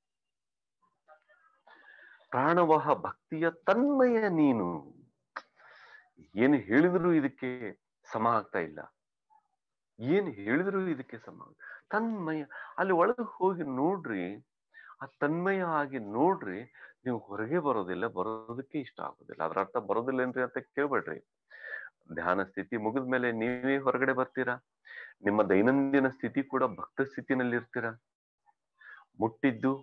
ಪ್ರಾಣವಹ ಭಕ್ತಿಯ ತನ್ಮಯ ನೀನು. ಏನು ಹೇಳಿದ್ರು ಇದಕ್ಕೆ ಸಮ ಆಗ್ತಾ ಇಲ್ಲ, ಏನ್ ಹೇಳಿದ್ರು ಇದಕ್ಕೆ ಸಮ. ತನ್ಮಯ, ಅಲ್ಲಿ ಒಳಗೆ ಹೋಗಿ ನೋಡ್ರಿ, ಆ ತನ್ಮಯ ಆಗಿ ನೋಡ್ರಿ, ನೀವು ಹೊರಗೆ ಬರೋದಿಲ್ಲ, ಬರೋದಕ್ಕೆ ಇಷ್ಟ ಆಗೋದಿಲ್ಲ. ಅದ್ರ ಅರ್ಥ ಬರೋದಿಲ್ಲ ಏನ್ರಿ ಅಂತ ಕೇಳ್ಬೇಡ್ರಿ. ಧ್ಯಾನ ಸ್ಥಿತಿ ಮುಗಿದ್ಮೇಲೆ ನೀವೇ ಹೊರಗಡೆ ಬರ್ತೀರಾ. ನಿಮ್ಮ ದೈನಂದಿನ ಸ್ಥಿತಿ ಕೂಡ ಭಕ್ತ ಸ್ಥಿತಿನಲ್ಲಿ ಇರ್ತೀರಾ. ಮುಟ್ಟಿದ್ದು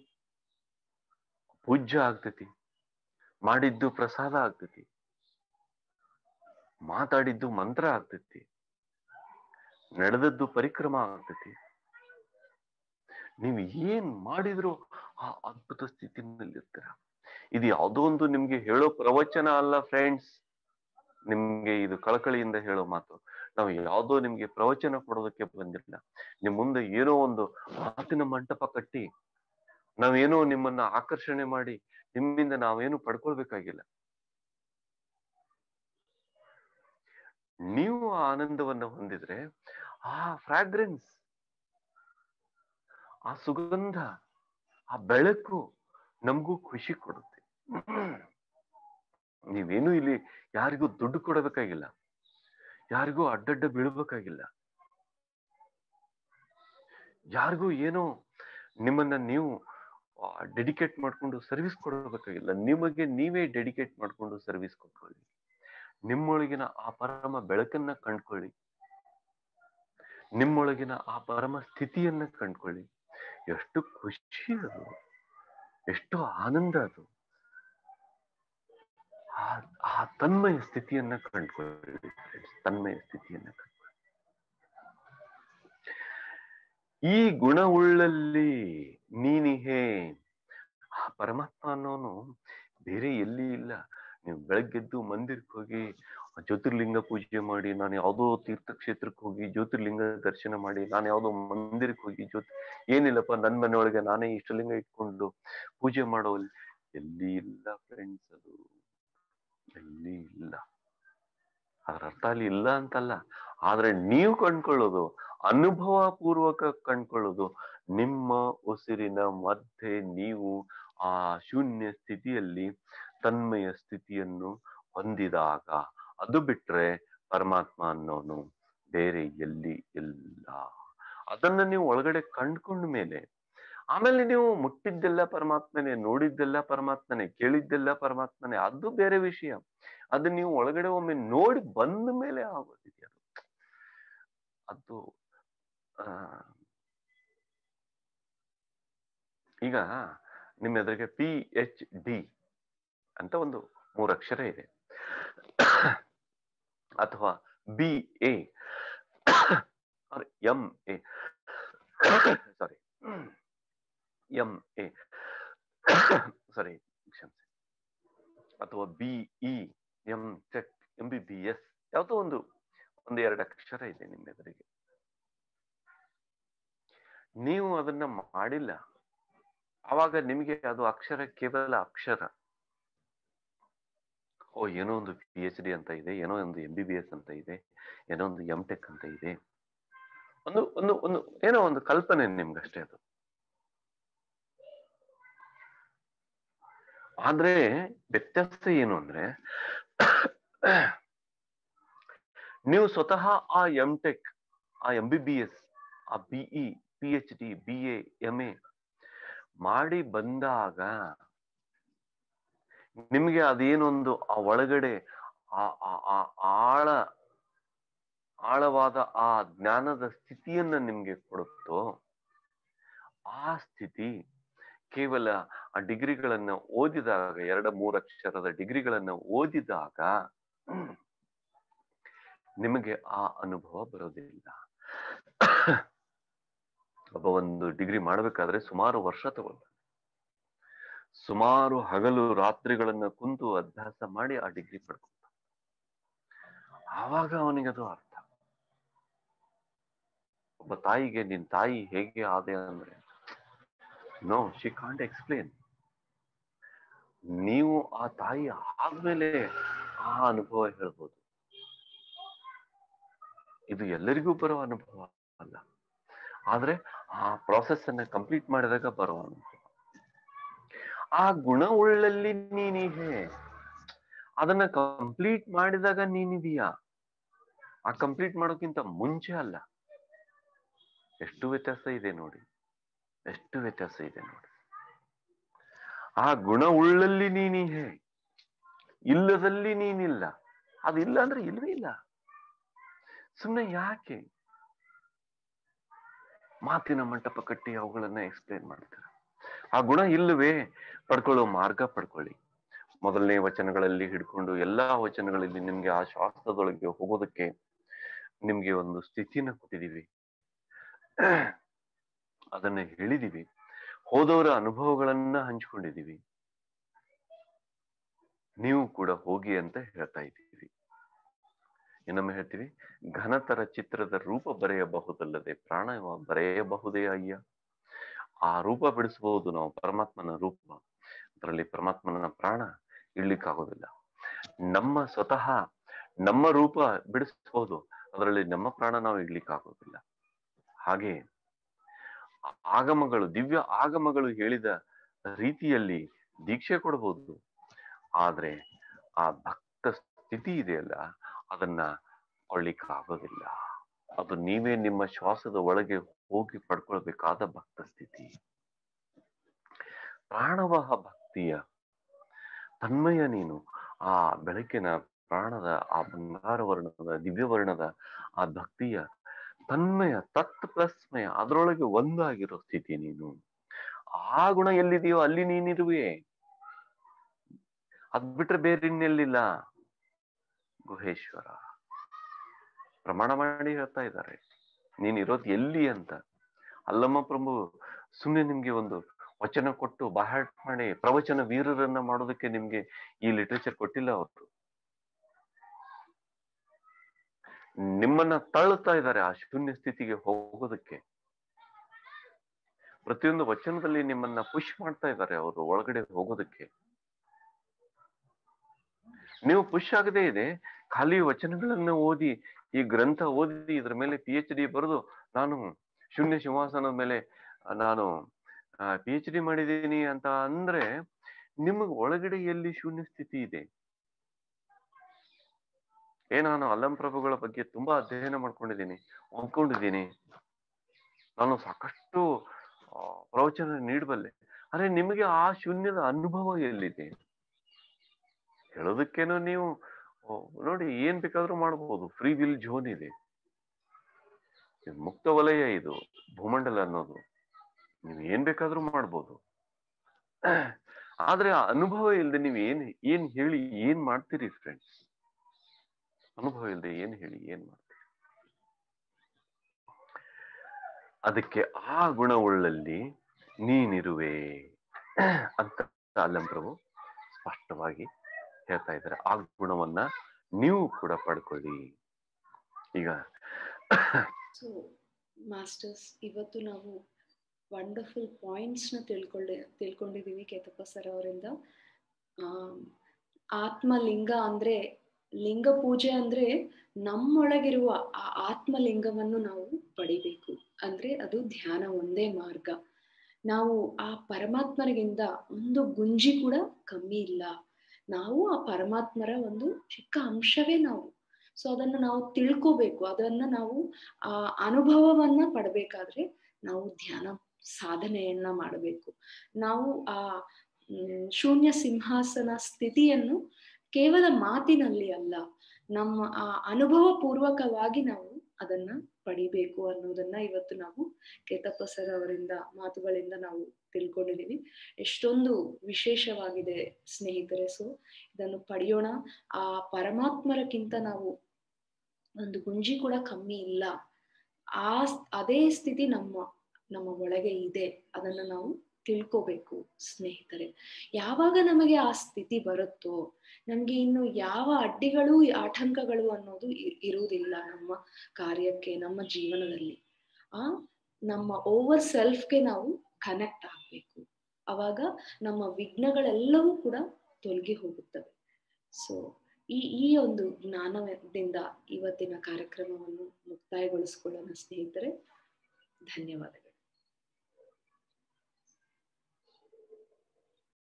ಪೂಜ್ಯ ಆಗ್ತೈತಿ, ಮಾಡಿದ್ದು ಪ್ರಸಾದ ಆಗ್ತೈತಿ, ಮಾತಾಡಿದ್ದು ಮಂತ್ರ ಆಗ್ತೈತಿ, ನಡೆದದ್ದು ಪರಿಕ್ರಮ ಆಗ್ತೈತಿ. ನೀವು ಏನ್ ಮಾಡಿದ್ರು ಆ ಅದ್ಭುತ ಸ್ಥಿತಿನಲ್ಲಿ ಇರ್ತೀರ. ಇದು ಯಾವುದೋ ಒಂದು ನಿಮ್ಗೆ ಹೇಳೋ ಪ್ರವಚನ ಅಲ್ಲ ಫ್ರೆಂಡ್ಸ್, ನಿಮ್ಗೆ ಇದು ಕಳಕಳಿಯಿಂದ ಹೇಳೋ ಮಾತು. ನಾವು ಯಾವುದೋ ನಿಮ್ಗೆ ಪ್ರವಚನ ಕೊಡೋದಕ್ಕೆ ಬಂದಿಲ್ಲ. ನಿಮ್ ಮುಂದೆ ಏನೋ ಒಂದು ಮಾತಿನ ಮಂಟಪ ಕಟ್ಟಿ ನಾವೇನೋ ನಿಮ್ಮನ್ನ ಆಕರ್ಷಣೆ ಮಾಡಿ ನಿಮ್ಮಿಂದ ನಾವೇನು ಪಡ್ಕೊಳ್ಬೇಕಾಗಿಲ್ಲ. ನೀವು ಆ ಆನಂದವನ್ನ ಹೊಂದಿದ್ರೆ ಆ ಫ್ರಾಗ್ರೆನ್ಸ್, ಆ ಸುಗಂಧ, ಆ ಬೆಳಕು ನಮಗೂ ಖುಷಿ ಕೊಡುತ್ತೆ. ನೀವೇನು ಇಲ್ಲಿ ಯಾರಿಗೂ ದುಡ್ಡು ಕೊಡಬೇಕಾಗಿಲ್ಲ, ಯಾರಿಗೂ ಅಡ್ಡಡ್ಡ ಬೀಳ್ಬೇಕಾಗಿಲ್ಲ, ಯಾರಿಗೂ ಏನೋ ನಿಮ್ಮನ್ನ ನೀವು ಡೆಡಿಕೇಟ್ ಮಾಡ್ಕೊಂಡು ಸರ್ವಿಸ್ ಕೊಡಬೇಕಾಗಿಲ್ಲ. ನಿಮಗೆ ನೀವೇ ಡೆಡಿಕೇಟ್ ಮಾಡ್ಕೊಂಡು ಸರ್ವಿಸ್ ಕೊಟ್ಕೊಳ್ಳಿ. ನಿಮ್ಮೊಳಗಿನ ಆ ಪರಮ ಬೆಳಕನ್ನ ಕಂಡ್ಕೊಳ್ಳಿ, ನಿಮ್ಮೊಳಗಿನ ಆ ಪರಮ ಸ್ಥಿತಿಯನ್ನ ಕಂಡ್ಕೊಳ್ಳಿ. ಎಷ್ಟು ಖುಷಿ ಅದು, ಎಷ್ಟು ಆನಂದ ಅದು. ಆ ತನ್ಮಯ ಸ್ಥಿತಿಯನ್ನ ಕಂಡ್ಕೊಳ್ಳಿ, ತನ್ಮಯ ಸ್ಥಿತಿಯನ್ನ ಕಂಡ್ಕೊಳ್ಳಿ. ಈ ಗುಣವುಳ್ಳಲ್ಲಿ ನೀನಿಹೇ. ಆ ಪರಮಾತ್ಮ ಅನ್ನೋನು ಬೇರೆ ಎಲ್ಲಿ ಇಲ್ಲ. ನೀವು ಬೆಳಗ್ಗೆದ್ದು ಮಂದಿರಕ್ಕೆ ಹೋಗಿ ಜ್ಯೋತಿರ್ಲಿಂಗ ಪೂಜೆ ಮಾಡಿ, ನಾನು ಯಾವುದೋ ತೀರ್ಥಕ್ಷೇತ್ರಕ್ಕೆ ಹೋಗಿ ಜ್ಯೋತಿರ್ಲಿಂಗ ದರ್ಶನ ಮಾಡಿ, ನಾನು ಯಾವುದೋ ಮಂದಿರಕ್ಕೆ ಹೋಗಿ ಜ್ಯೋತಿ ಏನಿಲ್ಲಪ್ಪ ನನ್ನ ಮನೆಯೊಳಗೆ ನಾನೇ ಇಷ್ಟಲಿಂಗ ಇಟ್ಕೊಂಡು ಪೂಜೆ ಮಾಡೋ ಎಲ್ಲಿ ಇಲ್ಲ ಫ್ರೆಂಡ್ಸ್. ಅದು ಎಲ್ಲಿ ಇಲ್ಲ. ಅದ್ರ ಅರ್ಥ ಅಲ್ಲಿ ಇಲ್ಲ ಅಂತಲ್ಲ, ಆದ್ರೆ ನೀವು ಕಂಡ್ಕೊಳ್ಳೋದು, ಅನುಭವ ಪೂರ್ವಕ ಕಂಡ್ಕೊಳ್ಳೋದು, ನಿಮ್ಮ ಉಸಿರಿನ ಮಧ್ಯೆ ನೀವು ಆ ಶೂನ್ಯ ಸ್ಥಿತಿಯಲ್ಲಿ ತನ್ಮಯ ಸ್ಥಿತಿಯನ್ನು ಹೊಂದಿದಾಗ. ಅದು ಬಿಟ್ರೆ ಪರಮಾತ್ಮ ಅನ್ನೋನು ಬೇರೆ ಎಲ್ಲಿ ಇಲ್ಲ. ಅದನ್ನ ನೀವು ಒಳಗಡೆ ಕಂಡ್ಕೊಂಡ ಮೇಲೆ ಆಮೇಲೆ ನೀವು ಮುಟ್ಟಿದ್ದೆಲ್ಲ ಪರಮಾತ್ಮನೇ, ನೋಡಿದ್ದೆಲ್ಲ ಪರಮಾತ್ಮನೇ, ಕೇಳಿದ್ದೆಲ್ಲ ಪರಮಾತ್ಮನೇ, ಅದು ಬೇರೆ ವಿಷಯ. ಅದು ನೀವು ಒಳಗಡೆ ಒಮ್ಮೆ ನೋಡಿ ಬಂದ ಮೇಲೆ ಆಗೋದಿದೆ ಅದು. ಆ ಈಗ ನಿಮ್ಮ ಎದುರಿಗೆ ಪಿ ಎಚ್ ಡಿ ಅಂತ ಒಂದು ಮೂರು ಅಕ್ಷರ ಇದೆ, ಅಥವಾ B A M A sorry M A sorry ಕ್ಷಮಿಸಿ, ಅಥವಾ BE M tech M B B S, ಯಾವುದೋ ಒಂದು ಒಂದು ಎರಡು ಅಕ್ಷರ ಇದೆ ನಿಮ್ಮ ಎದುರಿಗೆ. ನೀವು ಅದನ್ನ ಮಾಡಿಲ್ಲ, ಆವಾಗ ನಿಮಗೆ ಅದು ಅಕ್ಷರ ಕೇವಲ ಅಕ್ಷರ. ಓ ಏನೋ ಒಂದು ಪಿ ಎಚ್ ಡಿ ಅಂತ ಇದೆ, ಏನೋ ಒಂದು ಎಂ ಬಿ ಬಿ ಎಸ್ ಅಂತ ಇದೆ, ಏನೋ ಒಂದು ಎಂ ಟೆಕ್ ಅಂತ ಇದೆ, ಒಂದು ಒಂದು ಒಂದು ಏನೋ ಒಂದು ಕಲ್ಪನೆ ನಿಮ್ಗಷ್ಟೇ ಅದು. ಆದ್ರೆ ವ್ಯತ್ಯಾಸ ಏನು ಅಂದ್ರೆ, ನೀವು ಸ್ವತಃ ಆ ಎಂ ಟೆಕ್, ಆ ಎಂ ಬಿ ಬಿ ಎಸ್, ಆ BE, P H D, B A, M A ಮಾಡಿ ಬಂದಾಗ ನಿಮ್ಗೆ ಅದೇನೊಂದು ಆ ಒಳಗಡೆ ಆ ಆ ಆಳ ಆಳವಾದ ಆ ಜ್ಞಾನದ ಸ್ಥಿತಿಯನ್ನ ನಿಮ್ಗೆ ಕೊಡುತ್ತೋ, ಆ ಸ್ಥಿತಿ ಕೇವಲ ಆ ಡಿಗ್ರಿಗಳನ್ನ ಓದಿದಾಗ, ಎರಡು ಮೂರು ಅಕ್ಷರದ ಡಿಗ್ರಿಗಳನ್ನ ಓದಿದಾಗ ನಿಮಗೆ ಆ ಅನುಭವ ಬರೋದಿಲ್ಲ. ಒಬ್ಬ ಒಂದು ಡಿಗ್ರಿ ಮಾಡ್ಬೇಕಾದ್ರೆ ಸುಮಾರು ವರ್ಷ ತಗೊಳ್ಳ, ಸುಮಾರು ಹಗಲು ರಾತ್ರಿಗಳನ್ನ ಕುಂತು ಅಭ್ಯಾಸ ಮಾಡಿ ಆ ಡಿಗ್ರಿ ಪಡ್ಕೊಂಡ, ಆವಾಗ ಅವನಿಗೆ ಅದು ಅರ್ಥ. ಒಬ್ಬ ತಾಯಿಗೆ ನಿನ್ ತಾಯಿ ಹೇಗೆ ಆದೆ ಅಂದ್ರೆ, ನೋ ಶಿ ಕಾಂಟ್ ಎಕ್ಸ್ಪ್ಲೇನ್. ನೀವು ಆ ತಾಯಿ ಆದ್ಮೇಲೆ ಆ ಅನುಭವ ಹೇಳ್ಬೋದು. ಇದು ಎಲ್ಲರಿಗೂ ಬರೋ ಅನುಭವ ಅಲ್ಲ, ಆದ್ರೆ ಆ ಪ್ರಾಸೆಸ್ ಅನ್ನ ಕಂಪ್ಲೀಟ್ ಮಾಡಿದಾಗ ಬರೋ ಅನುಭವ. ಆ ಗುಣವುಳ್ಳಲ್ಲಿ ನೀನಿದೆ, ಅದನ್ನ ಕಂಪ್ಲೀಟ್ ಮಾಡಿದಾಗ ನೀನಿದೀಯಾ, ಆ ಕಂಪ್ಲೀಟ್ ಮಾಡೋಕ್ಕಿಂತ ಮುಂಚೆ ಅಲ್ಲ. ಎಷ್ಟು ವ್ಯತ್ಯಾಸ ಇದೆ ನೋಡಿ, ಎಷ್ಟು ವ್ಯತ್ಯಾಸ ಇದೆ ನೋಡಿ. ಆ ಗುಣವುಳ್ಳಲ್ಲಿ ನೀನಿದೆ, ಇಲ್ಲದಲ್ಲಿ ನೀನಿಲ್ಲ. ಅದಿಲ್ಲ ಅಂದ್ರೆ ಇಲ್ವೇ ಇಲ್ಲ. ಸುಮ್ಮನೆ ಯಾಕೆ ಮಾತಿನ ಮಂಟಪ ಕಟ್ಟಿ ಅವುಗಳನ್ನ ಎಕ್ಸ್ಪ್ಲೇನ್ ಮಾಡ್ತಾರೆ? ಆ ಗುಣ ಇಲ್ಲವೇ, ಪಡ್ಕೊಳ್ಳೋ ಮಾರ್ಗ ಪಡ್ಕೊಳ್ಳಿ. ಮೊದಲನೇ ವಚನಗಳಲ್ಲಿ ಹಿಡ್ಕೊಂಡು ಎಲ್ಲಾ ವಚನಗಳಲ್ಲಿ ನಿಮ್ಗೆ ಆ ಶಾಸ್ತ್ರದೊಳಗೆ ಹೋಗೋದಕ್ಕೆ ನಿಮ್ಗೆ ಒಂದು ಸ್ಥಿತಿನ ಕೊಟ್ಟಿದೀವಿ, ಅದನ್ನ ಹೇಳಿದೀವಿ, ಹೋದವರ ಅನುಭವಗಳನ್ನ ಹಂಚ್ಕೊಂಡಿದೀವಿ. ನೀವು ಕೂಡ ಹೋಗಿ ಅಂತ ಹೇಳ್ತಾ ಇದ್ದೀವಿ. ಇನ್ನೊಮ್ಮೆ ಹೇಳ್ತೀವಿ, ಘನತರ ಚಿತ್ರದ ರೂಪ ಬರೆಯಬಹುದಲ್ಲದೆ ಪ್ರಾಣ ಬರೆಯಬಹುದೇ ಅಯ್ಯ. ಆ ರೂಪ ಬಿಡಿಸಬಹುದು ನಾವು, ಪರಮಾತ್ಮನ ರೂಪ. ಅದರಲ್ಲಿ ಪರಮಾತ್ಮನ ಪ್ರಾಣ ಇಡ್ಲಿಕ್ಕಾಗೋದಿಲ್ಲ. ನಮ್ಮ ಸ್ವತಃ ನಮ್ಮ ರೂಪ ಬಿಡಿಸಬಹುದು, ಅದರಲ್ಲಿ ನಮ್ಮ ಪ್ರಾಣ ನಾವು ಇಡ್ಲಿಕ್ಕಾಗೋದಿಲ್ಲ. ಹಾಗೆ ಆಗಮಗಳು, ದಿವ್ಯ ಆಗಮಗಳು ಹೇಳಿದ ರೀತಿಯಲ್ಲಿ ದೀಕ್ಷೆ ಕೊಡಬಹುದು, ಆದ್ರೆ ಆ ಭಕ್ತ ಸ್ಥಿತಿ ಇದೆಯಲ್ಲ, ಅದನ್ನ ಕೊಳ್ಳಿಕ್ಕಾಗೋದಿಲ್ಲ. ಅದು ನೀವೇ ನಿಮ್ಮ ಶ್ವಾಸದ ಒಳಗೆ ಹೋಗಿ ಪಡ್ಕೊಳ್ಬೇಕಾದ ಭಕ್ತ ಸ್ಥಿತಿ. ಪ್ರಾಣವಹ ಭಕ್ತಿಯ ತನ್ಮಯ ನೀನು. ಆ ಬೆಳಕಿನ ಪ್ರಾಣದ ಆ ಬಂಗಾರ ವರ್ಣದ ದಿವ್ಯ ವರ್ಣದ ಆ ಭಕ್ತಿಯ ತನ್ಮಯ ತತ್ ಪ್ಲಸ್ಮಯ, ಅದರೊಳಗೆ ಒಂದಾಗಿರೋ ಸ್ಥಿತಿ ನೀನು. ಆ ಗುಣ ಎಲ್ಲಿದೆಯೋ ಅಲ್ಲಿ ನೀನಿರುವೆ, ಅದ್ ಬಿಟ್ರೆ ಬೇರೆ ಇನ್ನೆಲ್ಲಿಲ್ಲ. ಗುಹೇಶ್ವರ ಪ್ರಮಾಣ ಮಾಡಿ ಹೇಳ್ತಾ ಇದ್ದಾರೆ, ನೀನ್ ಇರೋದು ಎಲ್ಲಿ ಅಂತ. ಅಲ್ಲಮ್ಮ ಪ್ರಭು ಸುಮ್ನೆ ನಿಮ್ಗೆ ಒಂದು ವಚನ ಕೊಟ್ಟು ಬಾಹಾಟ್ ಮಾಡಿ ಪ್ರವಚನ ವೀರರನ್ನ ಮಾಡೋದಕ್ಕೆ ನಿಮ್ಗೆ ಈ ಲಿಟ್ರೇಚರ್ ಕೊಟ್ಟಿಲ್ಲ. ಅವರು ನಿಮ್ಮನ್ನ ತಳ್ಳುತ್ತಾ ಇದ್ದಾರೆ ಆ ಶೂನ್ಯ ಸ್ಥಿತಿಗೆ ಹೋಗೋದಕ್ಕೆ. ಪ್ರತಿಯೊಂದು ವಚನದಲ್ಲಿ ನಿಮ್ಮನ್ನ ಪುಷ್ ಮಾಡ್ತಾ ಇದ್ದಾರೆ ಅವರು ಒಳಗಡೆ ಹೋಗೋದಕ್ಕೆ. ನೀವು ಪುಷ್ ಆಗದೆ ಇದೆ, ಖಾಲಿ ವಚನಗಳನ್ನ ಓದಿ, ಈ ಗ್ರಂಥ ಓದಿ, ಇದ್ರ ಮೇಲೆ ಪಿ ಎಚ್ ಡಿ ಬರೆದು ನಾನು ಶೂನ್ಯ ಸಿಂಹಾಸನದ ಮೇಲೆ ನಾನು ಪಿ ಎಚ್ ಡಿ ಮಾಡಿದ್ದೀನಿ ಅಂತ ಅಂದ್ರೆ, ನಿಮಗ್ ಒಳಗಡೆ ಎಲ್ಲಿ ಶೂನ್ಯ ಸ್ಥಿತಿ ಇದೆ? ಏ ನಾನು ಅಲ್ಲಂ ಪ್ರಭುಗಳ ಬಗ್ಗೆ ತುಂಬಾ ಅಧ್ಯಯನ ಮಾಡ್ಕೊಂಡಿದ್ದೀನಿ, ಓದ್ಕೊಂಡಿದ್ದೀನಿ, ನಾನು ಸಾಕಷ್ಟು ಪ್ರವಚನ ನೀಡಬಲ್ಲೆ, ಅರೆ ನಿಮಗೆ ಆ ಶೂನ್ಯದ ಅನುಭವ ಎಲ್ಲಿದೆ? ಹೇಳೋದಕ್ಕೇನೋ ನೀವು ನೋಡಿ ಏನ್ ಬೇಕಾದ್ರೂ ಮಾಡ್ಬೋದು, ಫ್ರೀ ವಿಲ್ ಝೋನ್ ಇದೆ, ಮುಕ್ತ ವಲಯ ಇದು ಭೂಮಂಡಲ ಅನ್ನೋದು, ನೀವು ಏನ್ ಬೇಕಾದ್ರೂ ಮಾಡ್ಬೋದು. ಆದ್ರೆ ಆ ಅನುಭವ ಇಲ್ಲದೆ ನೀವು ಏನ್ ಏನ್ ಹೇಳಿ ಏನ್ ಮಾಡ್ತೀರಿ ಫ್ರೆಂಡ್ಸ್? ಅನುಭವ ಇಲ್ಲದೆ ಏನ್ ಹೇಳಿ ಏನ್ ಮಾಡ್ತೀರಿ? ಅದಕ್ಕೆ ಆ ಗುಣವುಳ್ಳಲ್ಲಿ ನೀನಿರುವೆ ಅಂತ ಅಲ್ಲಂ ಪ್ರಭು ಸ್ಪಷ್ಟವಾಗಿ ಹೇಳ್ತಾ ಇದ್ದಾರೆ. ಆ ಗುಣವನ್ನ ನೀವು ಕೂಡ ಪಡ್ಕೊಳ್ಳಿ. ಈಗ
ಸೊ ಮಾಸ್ಟರ್ಸ್, ಇವತ್ತು ನಾವು ವಂಡರ್ಫುಲ್ ಪಾಯಿಂಟ್ಸ್ ನ ತಿಳ್ಕೊಳ್ಳಿ ತಿಳ್ಕೊಂಡಿದೀವಿ ಕೇತಪ್ಪ ಸರ್ ಅವರಿಂದ. ಆತ್ಮಲಿಂಗ ಅಂದ್ರೆ, ಲಿಂಗ ಪೂಜೆ ಅಂದ್ರೆ ನಮ್ಮೊಳಗಿರುವ ಆ ಆತ್ಮಲಿಂಗವನ್ನು ನಾವು ಪಡಿಬೇಕು. ಅಂದ್ರೆ ಅದು ಧ್ಯಾನ ಒಂದೇ ಮಾರ್ಗ. ನಾವು ಆ ಪರಮಾತ್ಮರಿಗಿಂತ ಒಂದು ಗುಂಜಿ ಕೂಡ ಕಮ್ಮಿ ಇಲ್ಲ. ನಾವು ಆ ಪರಮಾತ್ಮರ ಒಂದು ಚಿಕ್ಕ ಅಂಶವೇ ನಾವು. ಸೊ ಅದನ್ನ ನಾವು ತಿಳ್ಕೋಬೇಕು. ಅದನ್ನ ನಾವು ಆ ಅನುಭವವನ್ನ ಪಡ್ಬೇಕಾದ್ರೆ ನಾವು ಧ್ಯಾನ ಸಾಧನೆಯನ್ನ ಮಾಡಬೇಕು. ನಾವು ಆ ಹ್ಮ್ ಶೂನ್ಯ ಸಿಂಹಾಸನ ಸ್ಥಿತಿಯನ್ನು ಕೇವಲ ಮಾತಿನಲ್ಲಿ ಅಲ್ಲ, ನಮ್ಮ ಆ ಅನುಭವ ಪೂರ್ವಕವಾಗಿ ನಾವು ಅದನ್ನ ಪಡಿಬೇಕು ಅನ್ನೋದನ್ನ ಇವತ್ತು ನಾವು ಕೇತಪ್ಪ ಸರ್ ಅವರಿಂದ ಮಾತುಗಳಿಂದ ನಾವು ತಿಳ್ಕೊಂಡಿದೀವಿ. ಎಷ್ಟೊಂದು ವಿಶೇಷವಾಗಿದೆ ಸ್ನೇಹಿತರೆ. ಸೊ ಇದನ್ನು ಪಡೆಯೋಣ. ಆ ಪರಮಾತ್ಮರಕ್ಕಿಂತ ನಾವು ಒಂದು ಗುಂಜಿ ಕೂಡ ಕಮ್ಮಿ ಇಲ್ಲ. ಆ ಅದೇ ಸ್ಥಿತಿ ನಮ್ಮ ನಮ್ಮ ಒಳಗೆ ಇದೆ. ಅದನ್ನ ನಾವು ತಿಳ್ಕೋಬೇಕು ಸ್ನೇಹಿತರೆ. ಯಾವಾಗ ನಮಗೆ ಆ ಸ್ಥಿತಿ ಬರುತ್ತೋ ನಮ್ಗೆ ಇನ್ನು ಯಾವ ಅಡ್ಡಿಗಳು ಆಟಂಕಗಳು ಅನ್ನೋದು ಇರುವುದಿಲ್ಲ ನಮ್ಮ ಕಾರ್ಯಕ್ಕೆ, ನಮ್ಮ ಜೀವನದಲ್ಲಿ. ಆ ನಮ್ಮ ಓವರ್ ಸೆಲ್ಫ್ಗೆ ನಾವು ಕನೆಕ್ಟ್ ಆಗ್ಬೇಕು. ಅವಾಗ ನಮ್ಮ ವಿಘ್ನಗಳೆಲ್ಲವೂ ಕೂಡ ತೊಲಗಿ ಹೋಗುತ್ತವೆ. ಸೊ ಈ ಈ ಒಂದು ಜ್ಞಾನದಿಂದ ಇವತ್ತಿನ ಕಾರ್ಯಕ್ರಮವನ್ನು ಮುಕ್ತಾಯಗೊಳಿಸ್ಕೊಳ್ಳೋಣ ಸ್ನೇಹಿತರೆ. ಧನ್ಯವಾದಗಳು.